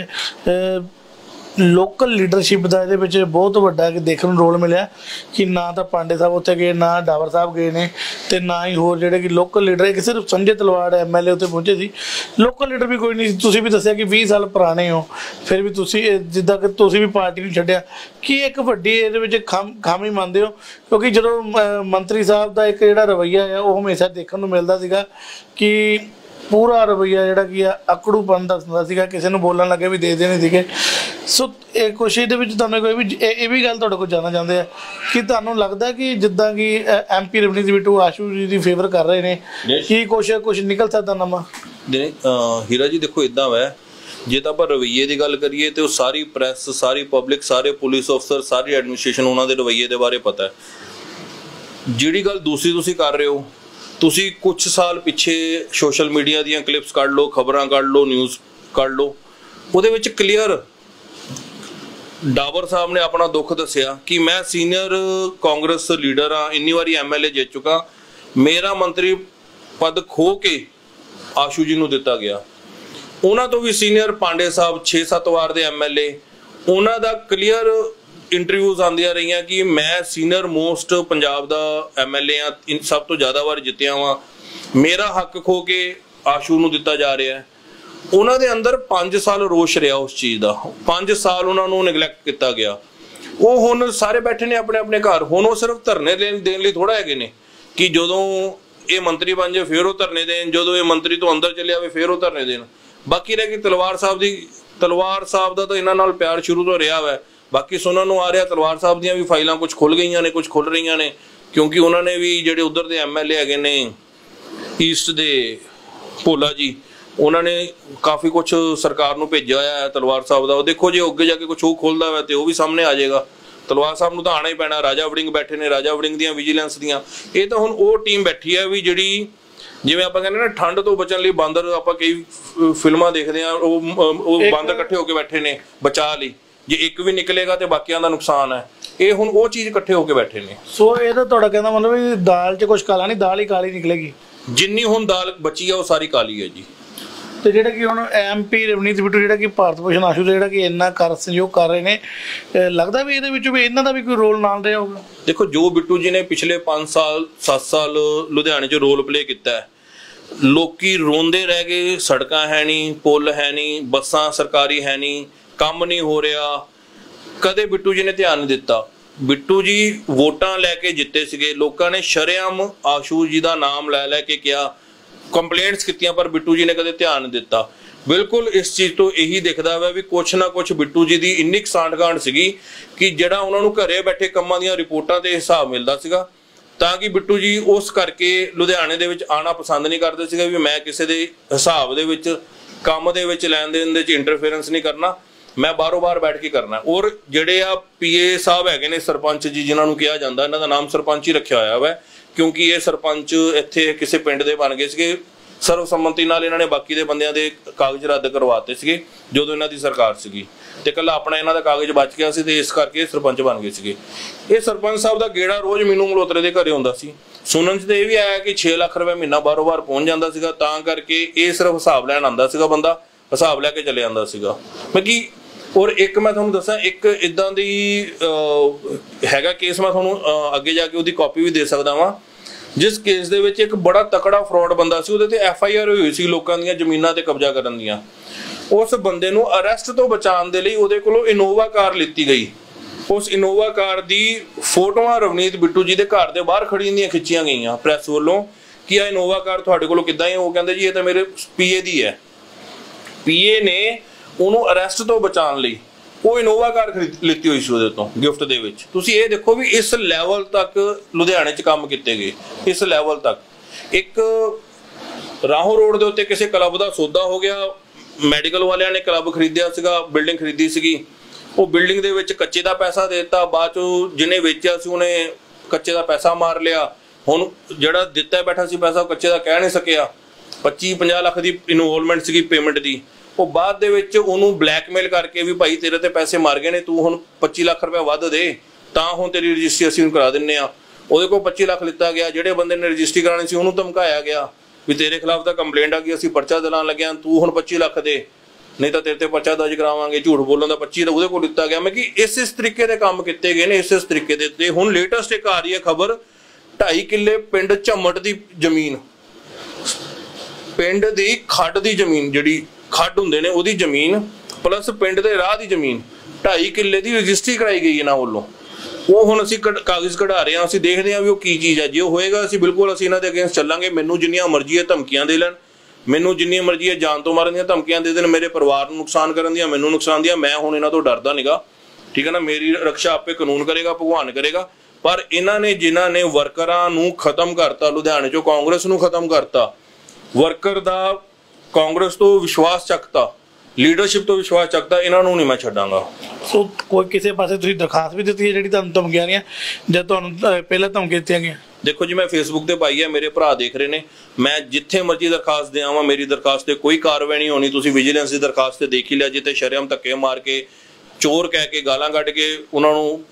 ਲੋਕਲ ਲੀਡਰਸ਼ਿਪ ਦਾ ਇਹਦੇ ਵਿੱਚ ਬਹੁਤ ਵੱਡਾ ਦੇਖਣ ਨੂੰ ਰੋਲ ਮਿਲਿਆ ਕਿ ਨਾ ਤਾਂ ਪਾਂਡੇ ਸਾਹਿਬ ਉੱਥੇ ਗਏ, ਨਾ ਡਾਵਰ ਸਾਹਿਬ ਗਏ ਨੇ, ਤੇ ਨਾ ਹੀ ਹੋਰ ਜਿਹੜੇ ਕਿ ਲੋਕਲ ਲੀਡਰ, ਇੱਕ ਸਿਰਫ ਸੰਜੇ ਤਲਵਾੜ MLA ਉੱਥੇ ਪਹੁੰਚੇ ਸੀ। ਲੋਕਲ ਲੀਡਰ ਵੀ ਕੋਈ ਨਹੀਂ। ਤੁਸੀਂ ਵੀ ਦੱਸਿਆ ਕਿ 20 ਸਾਲ ਪੁਰਾਣੇ ਹੋ, ਫਿਰ ਵੀ ਤੁਸੀਂ ਜਿੱਦਾਂ ਕਿ ਤੁਸੀਂ ਵੀ ਪਾਰਟੀ ਨੂੰ ਛੱਡਿਆ, ਕੀ ਇੱਕ ਵੱਡੀ ਇਹਦੇ ਵਿੱਚ ਖਾਮੀ ਮੰਨਦੇ ਹੋ? ਕਿਉਂਕਿ ਜਦੋਂ ਮੰਤਰੀ ਸਾਹਿਬ ਦਾ ਇੱਕ ਜਿਹੜਾ ਰਵੱਈਆ ਆ ਉਹ ਹਮੇਸ਼ਾ ਦੇਖਣ ਨੂੰ ਮਿਲਦਾ ਸੀਗਾ ਕਿ ਪੂਰਾ ਰਵੱਈਆ ਜਿਹੜਾ ਕੀ ਆ ਅਕੜੂਪਨ ਦੱਸਦਾ ਸੀਗਾ, ਕਿਸੇ ਨੂੰ ਬੋਲਣ ਲੱਗੇ ਵੀ ਦੇ ਦੇਣੇ ਸੀਗੇ। ਸੋ ਇਹ ਕੁਛ ਇਹਦੇ ਵਿੱਚ ਤੁਹਾਨੂੰ ਕੋਈ ਵੀ ਇਹ ਵੀ ਗੱਲ ਤੁਹਾਡੇ ਕੋਲ ਜਾਣਨਾ ਚਾਹੁੰਦੇ ਆ ਕਿ ਤੁਹਾਨੂੰ ਲੱਗਦਾ ਕਿ ਜਿੱਦਾਂ ਕਿ MP ਰਵਨੀਤ ਬਿੱਟੂ ਆਸ਼ੂ ਜੀ ਦੀ ਫੇਵਰ ਕਰ ਰਹੇ ਨੇ, ਕੀ ਕੁਛ ਨਿਕਲ ਸਕਦਾ ਨਵਾਂ? ਹੀਰਾ ਜੀ ਦੇਖੋ ਇੱਦਾਂ ਵਾ, ਜੇ ਤਾਂ ਆਪਾਂ ਰਵੱਈਏ ਦੀ ਗੱਲ ਕਰੀਏ ਤੇ ਉਹ ਸਾਰੀ ਪ੍ਰੈਸ, ਸਾਰੀ ਪਬਲਿਕ, ਸਾਰੇ ਪੁਲਿਸ ਅਫਸਰ, ਸਾਰੀ ਐਡਮਿਨਿਸਟ੍ਰੇਸ਼ਨ ਉਹਨਾਂ ਦੇ ਰਵੱਈਏ ਦੇ ਬਾਰੇ ਪਤਾ ਹੈ। ਜਿਹੜੀ ਗੱਲ ਦੂਸਰੀ ਤੁਸੀਂ ਕਰ ਰਹੇ ਹੋ, ਤੁਸੀਂ ਕੁਝ ਸਾਲ ਪਿੱਛੇ ਸੋਸ਼ਲ ਮੀਡੀਆ ਦੀਆਂ ਕਲਿੱਪਸ ਕੱਢ ਲਓ, ਖਬਰਾਂ ਕੱਢ ਲਓ, ਨਿਊਜ਼ ਕੱਢ ਲਓ, ਉਹਦੇ ਵਿੱਚ ਕਲੀਅਰ ਡਾਬਰ ਸਾਹਿਬ ਨੇ ਆਪਣਾ ਦੁੱਖ ਦੱਸਿਆ ਕਿ ਮੈਂ ਸੀਨੀਅਰ ਕਾਂਗਰਸ ਲੀਡਰ ਹਾਂ, ਇੰਨੀ ਵਾਰੀ MLA ਜਿੱਤ ਚੁੱਕਾ, ਮੇਰਾ ਮੰਤਰੀ ਪਦ ਖੋ ਕੇ ਆਸ਼ੂ ਜੀ ਨੂੰ ਦਿੱਤਾ ਗਿਆ। ਉਹਨਾਂ ਤੋਂ ਵੀ ਸੀਨੀਅਰ ਪਾਂਡੇ ਸਾਹਿਬ 6-7 ਵਾਰ ਦੇ MLA, ਉਹਨਾਂ ਦਾ ਕਲੀਅਰ ਇੰਟਰਵਿਊਜ਼ ਆਉਂਦੀਆਂ ਰਹੀਆਂ ਕਿ ਮੈਂ ਸੀਨੀਅਰ ਮੋਸਟ ਪੰਜਾਬ ਦਾ MLA ਹਾਂ, ਸਭ ਤੋਂ ਜ਼ਿਆਦਾ ਵਾਰ ਜਿੱਤਿਆ ਵਾਂ, ਮੇਰਾ ਹੱਕ ਖੋ ਕੇ ਆਸ਼ੂ ਨੂੰ ਦਿੱਤਾ ਜਾ ਰਿਹਾ ਹੈ। ਉਹਨਾਂ ਦੇ ਅੰਦਰ 5 ਸਾਲ ਰੋਸ਼ ਰਿਹਾ ਉਸ ਚੀਜ਼ ਦਾ, 5 ਸਾਲ ਉਹਨਾਂ ਨੂੰ ਨੈਗਲੈਕਟ ਕੀਤਾ ਗਿਆ। ਉਹ ਹੁਣ ਸਾਰੇ ਬੈਠੇ ਨੇ ਆਪਣੇ ਆਪਣੇ ਘਰ, ਹੁਣ ਉਹ ਸਿਰਫ ਧਰਨੇ ਦੇਣ ਲਈ ਥੋੜਾ ਹੈਗੇ ਨੇ ਕਿ ਜਦੋਂ ਇਹ ਮੰਤਰੀ ਬਣ ਜਾਏ ਫਿਰ ਉਹ ਧਰਨੇ ਦੇਣ, ਜਦੋਂ ਇਹ ਮੰਤਰੀ ਤੋਂ ਅੰਦਰ ਚਲੇ ਆਵੇ ਫਿਰ ਉਹ ਧਰਨੇ ਦੇਣ। ਬਾਕੀ ਰਹਿ ਗਈ ਤਲਵਾਰ ਸਾਹਿਬ ਦਾ ਤਾਂ ਇਹਨਾਂ ਨਾਲ ਪਿਆਰ ਸ਼ੁਰੂ ਤੋਂ ਰਿਹਾ ਵਾ। ਬਾਕੀ ਸੁਣਨ ਨੂੰ ਆ ਰਿਹਾ ਤਲਵਾਰ ਸਾਹਿਬ ਦੀਆਂ ਵੀ ਫਾਈਲਾਂ ਕੁਝ ਖੁੱਲ ਗਈਆਂ ਨੇ, ਕੁਝ ਖੁੱਲ ਰਹੀਆਂ ਨੇ, ਕਿਉਂਕਿ ਉਹਨਾਂ ਨੇ ਵੀ ਜਿਹੜੇ ਉਧਰ ਦੇ MLA ਹੈਗੇ ਨੇ ਈਸਟ ਦੇ, ਭੋਲਾ ਜੀ, ਉਹਨਾਂ ਨੇ ਕਾਫੀ ਕੁਝ ਸਰਕਾਰ ਨੂੰ ਭੇਜਿਆ ਹੋਇਆ ਹੈ ਤਲਵਾਰ ਸਾਹਿਬ ਦਾ। ਉਹ ਦੇਖੋ ਜੇ ਅੱਗੇ ਜਾ ਕੇ ਕੁਝ ਉਹ ਖੁੱਲਦਾ ਵਾ ਤੇ ਉਹ ਵੀ ਸਾਹਮਣੇ ਆ ਜਾਏਗਾ। ਤਲਵਾਰ ਸਾਹਿਬ ਨੂੰ ਤਾਂ ਆਣਾ ਹੀ ਪੈਣਾ। ਰਾਜਾ ਵੜਿੰਗ ਬੈਠੇ ਨੇ, ਰਾਜਾ ਵੜਿੰਗ ਦੀਆਂ ਵਿਜੀਲੈਂਸ ਦੀਆਂ, ਇਹ ਤਾਂ ਹੁਣ ਉਹ ਟੀਮ ਬੈਠੀ ਹੈ ਵੀ ਜਿਹੜੀ, ਜਿਵੇਂ ਆਪਾਂ ਕਹਿੰਦੇ ਨਾ ਠੰਡ ਤੋਂ ਬਚਣ ਲਈ ਬਾਂਦਰ, ਆਪਾਂ ਕਈ ਫਿਲਮਾਂ ਦੇਖਦੇ ਆ, ਉਹ ਬਾਂਦਰ ਇਕੱਠੇ ਹੋ ਕੇ ਬੈਠੇ ਨੇ ਬਚਾਅ ਲਈ, ਜੇ ਇੱਕ ਵੀ ਨਿਕਲੇਗਾ ਤੇ ਬਾਕੀਆਂ ਦਾ ਨੁਕਸਾਨ ਹੈ। ਇਹ ਹੁਣ ਉਹ ਚੀਜ਼ ਇਕੱਠੇ ਹੋ ਕੇ ਬੈਠੇ ਨੇ। ਸੋ ਇਹ ਤਾਂ ਤੁਹਾਡਾ ਕਹਿੰਦਾ ਮਤਲਬ ਵੀ ਦਾਲ 'ਚ ਕੁਝ ਕਾਲਾ ਨਹੀਂ, ਦਾਲ ਹੀ ਕਾਲੀ ਨਿਕਲੇਗੀ। ਜਿੰਨੀ ਹੁਣ ਦਾਲ ਬਚੀ ਆ ਉਹ ਸਾਰੀ ਕਾਲੀ ਹੈ ਜੀ। ਤੇ ਜਿਹੜਾ ਕਿ ਹੁਣ MP ਰਵਨੀਤ ਬਿੱਟੂ ਜਿਹੜਾ ਕਿ ਭਾਰਤ ਭੂਸ਼ਣ ਆਸ਼ੂ ਦਾ ਜਿਹੜਾ ਕਿ ਇੰਨਾ ਕਰ ਸਹਿਯੋਗ ਕਰ ਰਹੇ ਨੇ, ਲੱਗਦਾ ਵੀ ਇਹਦੇ ਵਿੱਚ ਵੀ ਇਹਨਾਂ ਦਾ ਵੀ ਕੋਈ ਰੋਲ ਨਾਲ ਰਿਹਾ ਹੋਊਗਾ? ਦੇਖੋ, ਜੋ ਬਿੱਟੂ ਜੀ ਨੇ ਪਿਛਲੇ 5 ਸਾਲ 7 ਸਾਲ ਲੁਧਿਆਣੇ 'ਚ ਰੋਲ ਪਲੇ ਕੀਤਾ ਹੈ, ਲੋਕੀ ਰੋਂਦੇ ਰਹਿ ਗਏ, ਸੜਕਾਂ ਹੈ ਨਹੀਂ, ਪੁਲ ਹੈ ਨਹੀਂ, ਬੱਸਾਂ ਸਰਕਾਰੀ ਹੈ ਨਹੀਂ, ਕੰਮ ਨਹੀਂ ਹੋ ਰਿਹਾ, ਕਦੇ ਬਿੱਟੂ ਜੀ ਨੇ ਧਿਆਨ ਨਹੀਂ ਦਿੱਤਾ। ਬਿੱਟੂ ਜੀ ਵੋਟਾਂ ਲੈ ਕੇ ਜਿੱਤੇ ਸੀਗੇ, ਲੋਕਾਂ ਨੇ ਸ਼ਰੇਆਮ ਆਸ਼ੂ ਜੀ ਦਾ ਨਾਮ ਲੈ ਕੇ ਕਿਹਾ, ਕੰਪਲੇਂਟਸ ਕੀਤੀਆਂ, ਪਰ ਬਿੱਟੂ ਜੀ ਨੇ ਕਦੇ ਧਿਆਨ ਨਹੀਂ ਦਿੱਤਾ। ਬਿਲਕੁਲ ਇਸ ਚੀਜ਼ ਤੋਂ ਇਹੀ ਦਿਖਦਾ ਵਾ ਵੀ ਕੁਛ ਨਾ ਕੁਛ ਬਿੱਟੂ ਜੀ ਦੀ ਇੰਨੀ ਸਾਂਠ-ਗਾਂਠ ਸੀਗੀ ਕਿ ਜਿਹੜਾ ਉਹਨਾਂ ਨੂੰ ਘਰੇ ਬੈਠੇ ਕੰਮਾਂ ਦੀਆਂ ਰਿਪੋਰਟਾਂ ਤੇ ਹਿਸਾਬ ਮਿਲਦਾ ਸੀਗਾ, ਤਾਂ ਕਿ ਬਿੱਟੂ ਜੀ ਉਸ ਕਰਕੇ ਲੁਧਿਆਣੇ ਦੇ ਵਿੱਚ ਆਉਣਾ ਪਸੰਦ ਨਹੀਂ ਕਰਦੇ ਸੀਗੇ ਵੀ ਮੈਂ ਕਿਸੇ ਦੇ ਹਿਸਾਬ ਦੇ ਵਿੱਚ, ਕੰਮ ਦੇ ਵਿੱਚ, ਲੈਣ ਦੇਣ ਦੇ ਵਿੱਚ ਇੰਟਰਫੇਰੈਂਸ ਨਹੀਂ ਕਰਨਾ, ਮੈਂ ਬਾਹਰੋਂ ਬਾਹਰ ਬੈਠ ਕੇ ਕਰਨਾ। ਔਰ ਜਿਹੜੇ ਆ PA ਸਾਹਿਬ ਹੈਗੇ ਨੇ, ਸਰਪੰਚ ਜੀ ਜਿਨ੍ਹਾਂ ਨੂੰ ਕਿਹਾ ਜਾਂਦਾ, ਇਹਨਾਂ ਦਾ ਨਾਮ ਸਰਪੰਚ ਹੀ ਰੱਖਿਆ ਹੋਇਆ ਵਾ ਕਿਉਂਕਿ ਇਹ ਸਰਪੰਚ ਇੱਥੇ ਕਿਸੇ ਪਿੰਡ ਦੇ ਬਣ ਗਏ ਸੀਗੇ, ਸਰਵਸੰਮਤੀ ਨਾਲ ਇਹਨਾਂ ਨੇ ਬਾਕੀ ਦੇ ਬੰਦਿਆਂ ਦੇ ਕਾਗਜ਼ ਰੱਦ ਕਰਵਾਤੇ ਸੀਗੇ ਜਦੋਂ ਇਹਨਾਂ ਦੀ ਸਰਕਾਰ ਸੀਗੀ, ਤੇ ਇਕੱਲਾ ਆਪਣਾ ਇਹਨਾਂ ਦਾ ਕਾਗਜ਼ ਬਚ ਗਿਆ ਸੀ ਤੇ ਇਸ ਕਰਕੇ ਸਰਪੰਚ ਬਣ ਗਏ ਸੀਗੇ। ਇਹ ਸਰਪੰਚ ਸਾਹਿਬ ਦਾ ਗੇੜਾ ਰੋਜ਼ ਮੀਨੂ ਮਲਹੋਤਰੇ ਦੇ ਘਰੇ ਹੁੰਦਾ ਸੀ। ਸੁਣਨ 'ਚ ਤੇ ਇਹ ਵੀ ਆਇਆ ਕਿ 6 ਲੱਖ ਰੁਪਏ ਮਹੀਨਾ ਬਾਰੋਂ ਬਾਰ ਪਹੁੰਚ ਜਾਂਦਾ ਸੀਗਾ, ਤਾਂ ਕਰਕੇ ਇਹ ਸਿਰਫ ਹਿਸਾਬ ਲੈਣ ਆਉਂਦਾ ਸੀਗਾ, ਬੰਦਾ ਹਿਸਾਬ ਲੈ ਕੇ ਚਲੇ ਜਾਂਦਾ ਸੀਗਾ। ਬਾਕੀ ਔਰ ਇੱਕ ਮੈਂ ਤੁਹਾਨੂੰ ਦੱਸਾਂ, ਇੱਕ ਇੱਦਾਂ ਦੀ ਹੈਗਾ ਕੇਸ, ਮੈਂ ਤੁਹਾਨੂੰ ਅੱਗੇ ਜਾ ਕੇ ਉਹਦੀ ਕਾਪੀ ਵੀ ਦੇ ਸਕਦਾ ਵਾਂ, ਜਿਸ ਕੇਸ ਦੇ ਵਿੱਚ ਇੱਕ ਬੜਾ ਤਕੜਾ ਫਰਾਡ ਬੰਦਾ ਸੀ, ਉਹਦੇ ਤੇ FIR ਹੋਈ ਸੀ ਲੋਕਾਂ ਦੀਆਂ ਜ਼ਮੀਨਾਂ ਤੇ ਕਬਜ਼ਾ ਕਰਨ ਦੀਆਂ। ਉਸ ਬੰਦੇ ਨੂੰ ਅਰੈਸਟ ਤੋਂ ਬਚਾਉਣ ਦੇ ਲਈ ਉਹਦੇ ਕੋਲੋਂ ਇਨੋਵਾ ਕਾਰ ਲਿੱਤੀ ਗਈ। ਉਸ ਇਨੋਵਾ ਕਾਰ ਦੀ ਫੋਟੋਆਂ ਰਵਨੀਤ ਬਿੱਟੂ ਜੀ ਦੇ ਘਰ ਦੇ ਬਾਹਰ ਖੜੀ ਦੀਆਂ ਖਿੱਚੀਆਂ ਗਈਆਂ ਪ੍ਰੈਸ ਵੱਲੋਂ ਕਿ ਇਹ ਇਨੋਵਾ ਕਾਰ ਤੁਹਾਡੇ ਕੋਲੋਂ ਕਿੱਦਾਂ ਹੈ? ਉਹ ਕਹਿੰਦੇ ਜੀ ਇਹ ਤਾਂ ਮੇਰੇ PA ਦੀ ਹੈ। PA ਨੇ ਉਹਨੂੰ ਅਰੈਸਟ ਤੋਂ ਬਚਾਉਣ ਲਈ ਉਹ ਇਨੋਵਾ ਕਾਰ ਲਿੱਤੀ ਹੋਈ ਸੀ ਉਹਦੇ ਤੋਂ ਗਿਫਟ ਦੇ ਵਿੱਚ। ਤੁਸੀਂ ਇਹ ਦੇਖੋ ਵੀ ਇਸ ਲੈਵਲ ਤੱਕ ਲੁਧਿਆਣੇ 'ਚ ਕੰਮ ਕੀਤੇ ਗਏ, ਇਸ ਲੈਵਲ ਤੱਕ। ਇੱਕ ਰਾਹੋਂ ਰੋਡ ਦੇ ਉੱਤੇ ਕਿਸੇ ਕਲੱਬ ਦਾ ਸੌਦਾ ਹੋ ਗਿਆ, ਮੈਡੀਕਲ ਵਾਲਿਆਂ ਨੇ ਕਲੱਬ ਖਰੀਦਿਆ ਸੀਗਾ, ਬਿਲਡਿੰਗ ਖਰੀਦੀ ਸੀਗੀ, ਉਹ ਬਿਲਡਿੰਗ ਦੇ ਵਿੱਚ ਕੱਚੇ ਦਾ ਪੈਸਾ ਦੇ ਦਿੱਤਾ, ਬਾਅਦ 'ਚੋਂ ਜਿਹਨੇ ਵੇਚਿਆ ਸੀ ਉਹਨੇ ਕੱਚੇ ਦਾ ਪੈਸਾ ਮਾਰ ਲਿਆ। ਹੁਣ ਜਿਹੜਾ ਦਿੱਤਾ ਬੈਠਾ ਸੀ ਪੈਸਾ, ਉਹ ਕੱਚੇ ਦਾ ਕਹਿ ਨਹੀਂ ਸਕਿਆ। 25-50 ਲੱਖ ਦੀ ਇਨਵੋਲਵਮੈਂਟ ਸੀਗੀ ਪੇਮੈਂਟ ਦੀ। ਉਹ ਬਾਅਦ ਦੇ ਵਿੱਚ ਉਹਨੂੰ ਬਲੈਕਮੇਲ ਕਰਕੇ ਵੀ ਭਾਈ ਤੇਰੇ ਤੇ ਪੈਸੇ ਮਰ ਗਏ ਨੇ, ਤੂੰ ਹੁਣ 25 ਲੱਖ ਰੁਪਏ ਵੱਧ ਦੇ ਤਾਂ ਹੁਣ ਤੇਰੀ ਰਜਿਸਟਰੀ ਅਸੀਂ ਕਰਾ ਦਿੰਨੇ ਆ। ਉਹਦੇ ਕੋਲ 25 ਲੱਖ ਲਿੱਤਾ ਗਿਆ। ਜਿਹੜੇ ਬੰਦੇ ਨੇ ਰਜਿਸਟਰੀ ਕਰਾਉਣੀ ਸੀ ਉਹਨੂੰ ਧਮਕਾਇਆ ਗਿਆ ਵੀ ਤੇਰੇ ਖਿਲਾਫ ਤਾਂ ਕੰਪਲੇਂਟ ਆ ਗਈ, ਅਸੀਂ ਪਰਚਾ ਦਿਲਾਉਣ ਲੱਗੇ ਹਾਂ, ਤੂੰ ਹੁਣ 25 ਲੱਖ ਦੇ, ਨਹੀਂ ਤਾਂ ਤੇਰੇ ਤੇ ਪਰਚਾ ਦਰਜ ਕਰਾਵਾਂਗੇ। ਝੂਠ ਬੋਲਣ ਦਾ 25 ਉਹਦੇ ਕੋਲ ਲਿੱਤਾ ਗਿਆ। ਮੈਂ ਕਿ ਇਸ ਤਰੀਕੇ ਦੇ ਕੰਮ ਕੀਤੇ ਗਏ ਨੇ, ਇਸ ਤਰੀਕੇ ਦੇ ਉੱਤੇ। ਹੁਣ ਲੇਟੈਸਟ ਇੱਕ ਆ ਰਹੀ ਹੈ ਖਬਰ, 2.5 ਕਿੱਲੇ ਪਿੰਡ ਝੰਮਟ ਦੀ ਜ਼ਮੀਨ, ਪਿੰਡ ਦੀ ਖੱਡ ਦੀ ਜ਼ਮੀਨ, ਜਿਹੜੀ ਖੱਡ ਹੁੰਦੇ ਨੇ ਉਹਦੀ ਜ਼ਮੀਨ ਪਲੱਸ ਪਿੰਡ ਦੇ ਰਾਹ ਦੀ ਜ਼ਮੀਨ, 2.5 ਕਿੱਲੇ ਦੀ ਰਜਿਸਟਰੀ ਕਰਾਈ ਗਈ ਇਹਨਾਂ ਵੱਲੋਂ। ਉਹ ਹੁਣ ਅਸੀਂ ਕਾਗਜ਼ ਕਢਾ ਰਹੇ ਹਾਂ, ਅਸੀਂ ਦੇਖਦੇ ਹਾਂ ਵੀ ਉਹ ਕੀ ਚੀਜ਼ ਹੈ। ਜੇ ਉਹ ਹੋਏਗਾ ਅਸੀਂ ਬਿਲਕੁਲ ਅਸੀਂ ਇਹਨਾਂ ਦੇ ਅਗੇਂਸਟ ਚੱਲਾਂਗੇ। ਮੈਨੂੰ ਜਿੰਨੀਆਂ ਮਰਜ਼ੀ ਹੈ ਧਮਕੀਆਂ ਦੇ ਲੈਣ, ਮੈਨੂੰ ਜਿੰਨੀਆਂ ਮਰਜ਼ੀ ਹੈ ਜਾਨ ਤੋਂ ਮਾਰਨ ਦੀਆਂ ਧਮਕੀਆਂ ਦੇ ਦੇਣ, ਮੇਰੇ ਪਰਿਵਾਰ ਨੂੰ ਨੁਕਸਾਨ ਕਰਨ ਦੀਆਂ, ਮੈਨੂੰ ਨੁਕਸਾਨ ਦੀਆਂ, ਮੈਂ ਹੁਣ ਇਹਨਾਂ ਤੋਂ ਡਰਦਾ ਨੀਗਾ, ਠੀਕ ਹੈ ਨਾ। ਮੇਰੀ ਰੱਖਿਆ ਆਪੇ ਕਾਨੂੰਨ ਕਰੇਗਾ, ਭਗਵਾਨ ਕਰੇਗਾ। ਪਰ ਇਹਨਾਂ ਨੇ ਜਿਨ੍ਹਾਂ ਨੇ ਵਰਕਰਾਂ ਨੂੰ ਖਤਮ ਕਰਤਾ, ਲੁਧਿਆਣੇ 'ਚੋਂ ਕਾਂਗਰਸ ਨੂੰ ਖਤਮ ਕਰਤਾ, ਵਰਕਰ ਦਾ ਕਾਂਗਰਸ ਤੋਂ ਵਿਸ਼ਵਾਸ ਚੱਕਤਾ, ਲੀਡਰਸ਼ਿਪ ਤੋਂ ਵਿਸ਼ਵਾਸ ਚੱਕਤਾ, ਇਹਨਾਂ ਨੂੰ ਨਹੀਂ ਮੈਂ ਛੱਡਾਂਗਾ। ਸੋ ਕੋਈ ਕਿਸੇ ਪਾਸੇ ਤੁਸੀਂ ਦਰਖਾਸਤ ਵੀ ਦਿੱਤੀ ਹੈ ਜਿਹੜੀ ਤੁਹਾਨੂੰ ਧਮਕੀਆਂ ਰਹੀਆਂ ਜਾਂ ਤੁਹਾਨੂੰ ਪਹਿਲਾਂ ਧਮਕੀਆਂ ਦਿੱਤੀਆਂ ਗਈਆਂ? ਦੇਖੋ ਜੀ, ਮੈਂ ਫੇਸਬੁੱਕ ਤੇ ਪਾਈ ਹੈ, ਮੇਰੇ ਭਰਾ ਦੇਖ ਰਹੇ ਨੇ, ਮੈਂ ਜਿੱਥੇ ਮਰਜ਼ੀ ਦਰਖਾਸਤ ਦੇ ਆਵਾਂ, ਮੇਰੀ ਦਰਖਾਸਤ ਤੇ ਕੋਈ ਕਾਰਵਾਈ ਨਹੀਂ ਹੋਣੀ। ਤੁਸੀਂ ਵਿਜੀਲੈਂਸ ਦੀ ਦਰਖਾਸਤ ਤੇ ਦੇਖ ਹੀ ਲਿਆ, ਜਿੱਥੇ ਸ਼ਰੇਆਮ ਧੱਕੇ ਮਾਰ ਕੇ, ਚੋਰ ਕਹਿ ਕੇ, ਗਾਲਾਂ ਕੱਢ ਕੇ ਉਹਨਾਂ ਨੂੰ,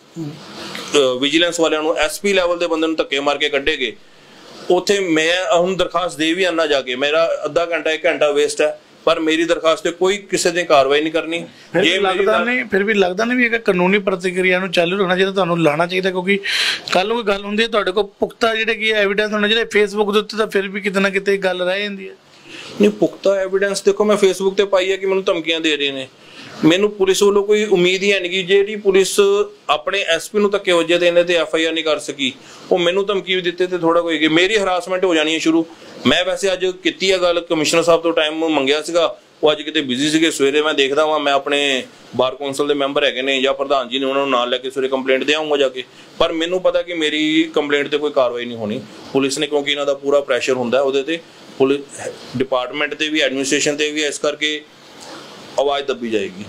ਵਿਜੀਲੈਂਸ ਵਾਲਿਆਂ ਨੂੰ, SP ਲੈਵਲ ਦੇ ਬੰਦੇ ਨੂੰ ਧੱਕੇ ਮਾਰ ਕੇ ਕੱਢੇਗੇ। ਉੱਥੇ ਮੈਂ ਹੁਣ ਦਰਖਾਸਤ ਦੇ ਵੀ ਆਨਾ ਜਾ ਕੇ, ਮੇਰਾ ਅੱਧਾ ਘੰਟਾ 1 ਘੰਟਾ ਵੇਸਟ ਹੈ, ਪਰ ਮੇਰੀ ਦਰਖਾਸਤ ਤੇ ਕੋਈ ਕਿਸੇ ਨੇ ਕਾਰਵਾਈ ਨਹੀਂ ਕਰਨੀ। ਜੇ ਲੱਗਦਾ ਨਹੀਂ, ਫਿਰ ਵੀ ਲੱਗਦਾ ਨਹੀਂ ਵੀ ਇੱਕ ਕਾਨੂੰਨੀ ਪ੍ਰਤੀਕਿਰਿਆ ਨੂੰ ਚਾਲੂ ਰੱਖਣਾ ਚਾਹੀਦਾ, ਤੁਹਾਨੂੰ ਲਾਣਾ ਚਾਹੀਦਾ, ਕਿਉਂਕਿ ਕੱਲ ਨੂੰ ਕੋਈ ਗੱਲ ਹੁੰਦੀ ਹੈ ਤੁਹਾਡੇ ਕੋਲ ਪੁਖਤਾ ਜਿਹੜੇ ਕੀ ਐਵੀਡੈਂਸ ਹੋਣਾ ਚਾਹੀਦਾ। ਫੇਸਬੁੱਕ ਦੇ ਉੱਤੇ ਤਾਂ ਫਿਰ ਵੀ ਕਿਤੇ ਨਾ ਕਿਤੇ ਗੱਲ ਰਹਿ ਜਾਂਦੀ ਹੈ। ਨਹੀਂ, ਪੁਖਤਾ ਐਵੀਡੈਂਸ ਦੇਖੋ, ਮੈਂ ਫੇਸਬੁੱਕ ਤੇ ਪਾਈ ਹੈ ਕਿ ਮੈਨੂੰ ਧਮਕੀਆਂ ਦੇ ਰਹੇ ਨੇ, ਮੈਨੂੰ ਪੁਲਿਸ ਵੱਲੋਂ ਕੋਈ ਉਮੀਦ ਹੀ ਹੈ ਨਹੀਂ ਕਿ ਜਿਹੜੀ ਪੁਲਿਸ ਆਪਣੇ SP ਨੂੰ ਧੱਕੇ ਵਜੇ ਤੇ ਇਹਨੇ ਤੇ FIR ਨਹੀਂ ਕਰ ਸਕੀ, ਉਹ ਮੈਨੂੰ ਧਮਕੀ ਵੀ ਦਿੱਤੇ ਤੇ ਥੋੜਾ ਕੋਈ ਮੇਰੀ ਹਰਾਸਮੈਂਟ ਹੋ ਜਾਣੀ ਹੈ ਸ਼ੁਰੂ। ਮੈਂ ਵੈਸੇ ਅੱਜ ਕੀਤੀ ਆ ਗੱਲ, ਕਮਿਸ਼ਨਰ ਸਾਹਿਬ ਤੋਂ ਟਾਈਮ ਮੰਗਿਆ ਸੀਗਾ, ਉਹ ਅੱਜ ਕਿਤੇ ਬਿਜ਼ੀ ਸੀਗੇ। ਸਵੇਰੇ ਮੈਂ ਦੇਖਦਾ ਵਾਂ, ਮੈਂ ਆਪਣੇ ਬਾਰ ਕੌਂਸਲ ਦੇ ਮੈਂਬਰ ਹੈਗੇ ਨੇ ਜਾਂ ਪ੍ਰਧਾਨ ਜੀ ਨੇ, ਉਹਨਾਂ ਨੂੰ ਨਾਲ ਲੈ ਕੇ ਸਵੇਰੇ ਕੰਪਲੇਂਟ ਦੇ ਆਊਂਗਾ ਜਾ ਕੇ। ਪਰ ਮੈਨੂੰ ਪਤਾ ਕਿ ਮੇਰੀ ਕੰਪਲੇਂਟ ਤੇ ਕੋਈ ਕਾਰਵਾਈ ਨਹੀਂ ਹੋਣੀ ਪੁਲਿਸ ਨੇ, ਕਿਉਂਕਿ ਇਹਨਾਂ ਦਾ ਪੂਰਾ ਪ੍ਰੈਸ਼ਰ ਹੁੰਦਾ ਉਹਦੇ ਤੇ, ਪੁਲਿਸ ਡਿਪਾਰਟਮੈਂਟ ਤੇ ਵੀ, ਐਡਮਿਨਿਸਟ੍ਰੇਸ਼ਨ ਤੇ ਵੀ, ਇਸ ਕਰਕੇ ਆਵਾਜ਼ ਦੱਬੀ ਜਾਏਗੀ।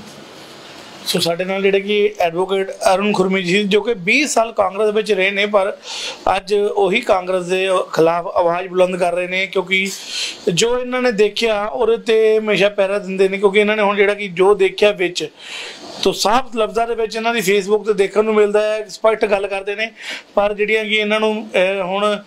ਸੋ ਸਾਡੇ ਨਾਲ ਜਿਹੜੇ ਕਿ ਐਡਵੋਕੇਟ ਅਰੁਣ ਖੁਰਮੀ ਜੀ, ਜੋ ਕਿ 20 ਸਾਲ ਕਾਂਗਰਸ ਵਿੱਚ ਰਹੇ ਨੇ, ਪਰ ਅੱਜ ਉਹੀ ਕਾਂਗਰਸ ਦੇ ਖਿਲਾਫ ਆਵਾਜ਼ ਬੁਲੰਦ ਕਰ ਰਹੇ ਨੇ, ਕਿਉਂਕਿ ਜੋ ਇਹਨਾਂ ਨੇ ਦੇਖਿਆ ਉਹਦੇ ਤੇ ਹਮੇਸ਼ਾ ਪਹਿਰਾ ਦਿੰਦੇ ਨੇ। ਕਿਉਂਕਿ ਇਹਨਾਂ ਨੇ ਹੁਣ ਜਿਹੜਾ ਕਿ ਜੋ ਦੇਖਿਆ ਵਿੱਚ, ਤੋ ਸਾਫ਼ ਲਫ਼ਜ਼ਾਂ ਦੇ ਵਿੱਚ ਇਹਨਾਂ ਦੀ ਫੇਸਬੁੱਕ ਤੇ ਦੇਖਣ ਨੂੰ ਮਿਲਦਾ ਹੈ, ਸਪਸ਼ਟ ਗੱਲ ਕਰਦੇ ਨੇ। ਪਰ ਜਿਹੜੀਆਂ ਕਿ ਇਹਨਾਂ ਨੂੰ ਹੁਣ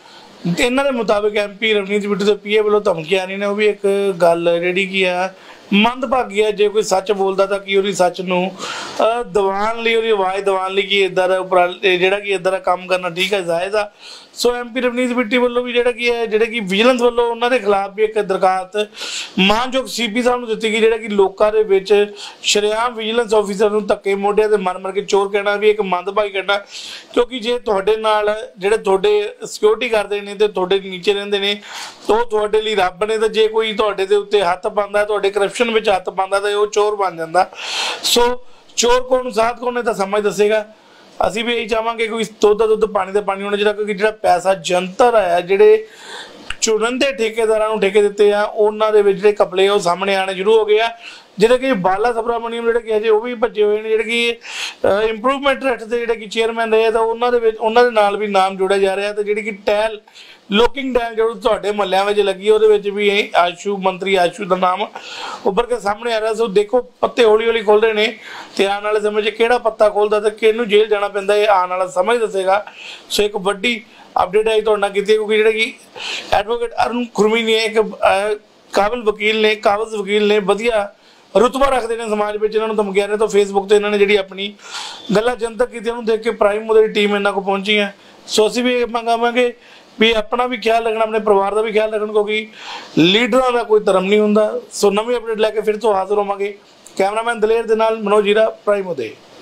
ਇਹਨਾਂ ਦੇ ਮੁਤਾਬਿਕ ਐਮਪੀ ਰਵਨੀਤ ਬਿੱਟੂ ਦੇ ਪੀਏ ਵੱਲੋਂ ਧਮਕੀ ਆ ਰਹੀ ਨੇ। ਉਹ ਵੀ ਇੱਕ ਗੱਲ ਜਿਹੜੀ ਕੀ ਆ ਮੰਦਭਾਗੀ ਹੈ। ਜੇ ਕੋਈ ਸੱਚ ਬੋਲਦਾ ਤਾਂ ਕੀ ਉਹਦੀ ਸੱਚ ਨੂੰ ਦਬਾਉਣ ਲਈ, ਉਹਦੀ ਆਵਾਜ਼ ਦਬਾਉਣ ਲਈ ਕੀ ਇੱਦਾਂ ਦਾ ਜਿਹੜਾ ਕਿ ਇੱਦਾਂ ਦਾ ਕੰਮ ਕਰਨਾ ਠੀਕ ਹੈ, ਜਾਇਜ਼ ਆ। ਸੋ ਐਮਪੀ ਰਵਨੀਤ ਬਿੱਟੂ ਵੱਲੋਂ ਵੀ ਜਿਹੜਾ ਕੀ ਹੈ, ਜਿਹੜੇ ਕਿ ਵਿਜੀਲੈਂਸ ਵੱਲੋਂ ਉਹਨਾਂ ਦੇ ਖਿਲਾਫ ਵੀ ਇੱਕ ਦਰਖਾਸਤ ਮਾਨਯੋਗ ਸੀਪੀ ਸਾਹਿਬ ਨੂੰ ਦਿੱਤੀ ਗਈ, ਜਿਹੜਾ ਕਿ ਲੋਕਾਂ ਦੇ ਵਿੱਚ ਸ਼ਰੇਆਮ ਵਿਜੀਲੈਂਸ ਆਫੀਸਰ ਨੂੰ ਧੱਕੇ ਮੋਢਿਆਂ ਤੇ ਮਰ ਕੇ ਚੋਰ ਕਹਿਣਾ ਵੀ ਇੱਕ ਮੰਦਭਾਗੀ ਘਟਨਾ। ਕਿਉਂਕਿ ਜੇ ਤੁਹਾਡੇ ਨਾਲ ਜਿਹੜੇ ਤੁਹਾਡੇ ਸਿਕਿਉਰਿਟੀ ਕਰਦੇ ਨੇ ਤੇ ਤੁਹਾਡੇ ਨੀਚੇ ਰਹਿੰਦੇ ਨੇ, ਉਹ ਤੁਹਾਡੇ ਲਈ ਰੱਬ ਨੇ, ਤਾਂ ਜੇ ਕੋਈ ਤੁਹਾਡੇ ਦੇ ਉੱਤੇ ਹੱਥ ਪਾਉਂਦਾ, ਤੁਹਾਡੇ ਕਰਪਸ਼ਨ ਵਿੱਚ ਹੱਥ ਪਾਉਂਦਾ, ਤਾਂ ਉਹ ਚੋਰ ਬਣ ਜਾਂਦਾ। ਸੋ ਚੋਰ ਕੌਣ ਸਾਧ ਕੌਣ ਹੈ ਤਾਂ ਸਮਝ ਦੱਸੇਗਾ। ਅਸੀਂ ਵੀ ਇਹੀ ਚਾਹਾਂਗੇ ਕੋਈ ਦੁੱਧ ਦਾ ਦੁੱਧ ਪਾਣੀ ਦਾ ਪਾਣੀ ਹੋਣਾ ਚਾਹੀਦਾ, ਕਿਉਂਕਿ ਜਿਹੜਾ ਪੈਸਾ ਜਨਤਰ ਆਇਆ, ਜਿਹੜੇ ਚੁਣਨ ਦੇ ਠੇਕੇਦਾਰਾਂ ਨੂੰ ਠੇਕੇ ਦਿੱਤੇ ਆ, ਉਹਨਾਂ ਦੇ ਵਿੱਚ ਜਿਹੜੇ ਘਪਲੇ ਉਹ ਸਾਹਮਣੇ ਆਣੇ ਸ਼ੁਰੂ ਹੋ ਗਏ ਆ। ਜਿਹੜੇ ਕਿ ਬਾਲਾ ਸੁਬਰਾਮਣੀਅਮ ਜਿਹੜੇ ਕਿ ਅਜੇ ਉਹ ਵੀ ਭੱਜੇ ਹੋਏ ਨੇ, ਜਿਹੜੇ ਕਿ ਇੰਪਰੂਵਮੈਂਟ ਟਰਸਟ ਦੇ ਜਿਹੜੇ ਕਿ ਚੇਅਰਮੈਨ ਰਹੇ, ਤਾਂ ਉਹਨਾਂ ਦੇ ਵਿੱਚ ਉਹਨਾਂ ਦੇ ਨਾਲ ਵੀ ਨਾਮ ਜੋੜਿਆ ਜਾ ਰਿਹਾ। ਤੇ ਜਿਹੜੀ ਕਿ ਟੈਲ ਲੋਕਿੰਗ ਡੈਮ ਜੋ ਤੁਹਾਡੇ ਮਹੱਲਿਆਂ ਵਿੱਚ ਲੱਗੀ, ਉਹਦੇ ਵਿੱਚ ਵੀ ਆਸ਼ੂ ਮੰਤਰੀ ਆਸ਼ੂ ਦਾ ਨਾਮ ਉੱਭਰ ਕੇ ਸਾਹਮਣੇ ਆ ਰਿਹਾ। ਸੋ ਦੇਖੋ ਪੱਤੇ ਹੌਲੀ ਹੌਲੀ ਖੁੱਲ ਰਹੇ ਨੇ, ਤੇ ਆਉਣ ਵਾਲੇ ਸਮੇਂ 'ਚ ਕਿਹੜਾ ਪੱਤਾ ਖੁੱਲਦਾ ਤੇ ਕਿਹਨੂੰ ਜੇਲ੍ਹ ਜਾਣਾ ਪੈਂਦਾ, ਇਹ ਆਉਣ ਵਾਲਾ ਸਮਝ ਦੱਸੇਗਾ। ਸੋ ਇੱਕ ਵੱਡੀ ਅਪਡੇਟ ਆਈ ਤੁਹਾਡੇ ਨਾਲ ਕੀਤੀ, ਕਿਉਂਕਿ ਜਿਹੜੇ ਕਿ ਐਡਵੋਕੇਟ ਅਰੁਣ ਖੁਰਮੀ ਨੇ ਇੱਕ ਕਾਬਿਲ ਵਕੀਲ ਨੇ, ਵਧੀਆ ਰੁਤਬਾ ਰੱਖਦੇ ਨੇ ਸਮਾਜ ਵਿੱਚ, ਇਹਨਾਂ ਨੂੰ ਧਮਕੀਆਂ ਨੇ। ਤਾਂ ਫੇਸਬੁੱਕ ਤੇ ਇਹਨਾਂ ਨੇ ਜਿਹੜੀ ਆਪਣੀ ਗੱਲਾਂ ਜਨਤਕ ਕੀਤੀ, ਉਹਨੂੰ ਦੇਖ ਕੇ ਪ੍ਰਾਈਮ ਉਹਦੀ ਟੀਮ ਇਹਨਾਂ ਕੋਲ ਪਹੁੰਚੀ ਹੈ। ਸੋ ਅਸੀਂ ਵੀ ਇਹ ਮੰਗਾਵਾਂਗੇ ਵੀ ਆਪਣਾ ਵੀ ਖਿਆਲ ਰੱਖਣਾ, ਆਪਣੇ ਪਰਿਵਾਰ ਦਾ ਵੀ ਖਿਆਲ ਰੱਖਣ, ਕਿਉਂਕਿ ਲੀਡਰਾਂ ਦਾ ਕੋਈ ਧਰਮ ਨਹੀਂ ਹੁੰਦਾ। ਸੋ ਨਵੀਂ ਅਪਡੇਟ ਲੈ ਕੇ ਫਿਰ ਤੋਂ ਹਾਜ਼ਰ ਹੋਵਾਂਗੇ। ਕੈਮਰਾਮੈਨ ਦਲੇਰ ਦੇ ਨਾਲ ਮਨੋਜ ਜੀਰਾ, ਪ੍ਰਾਈਮ ਉਦੇ।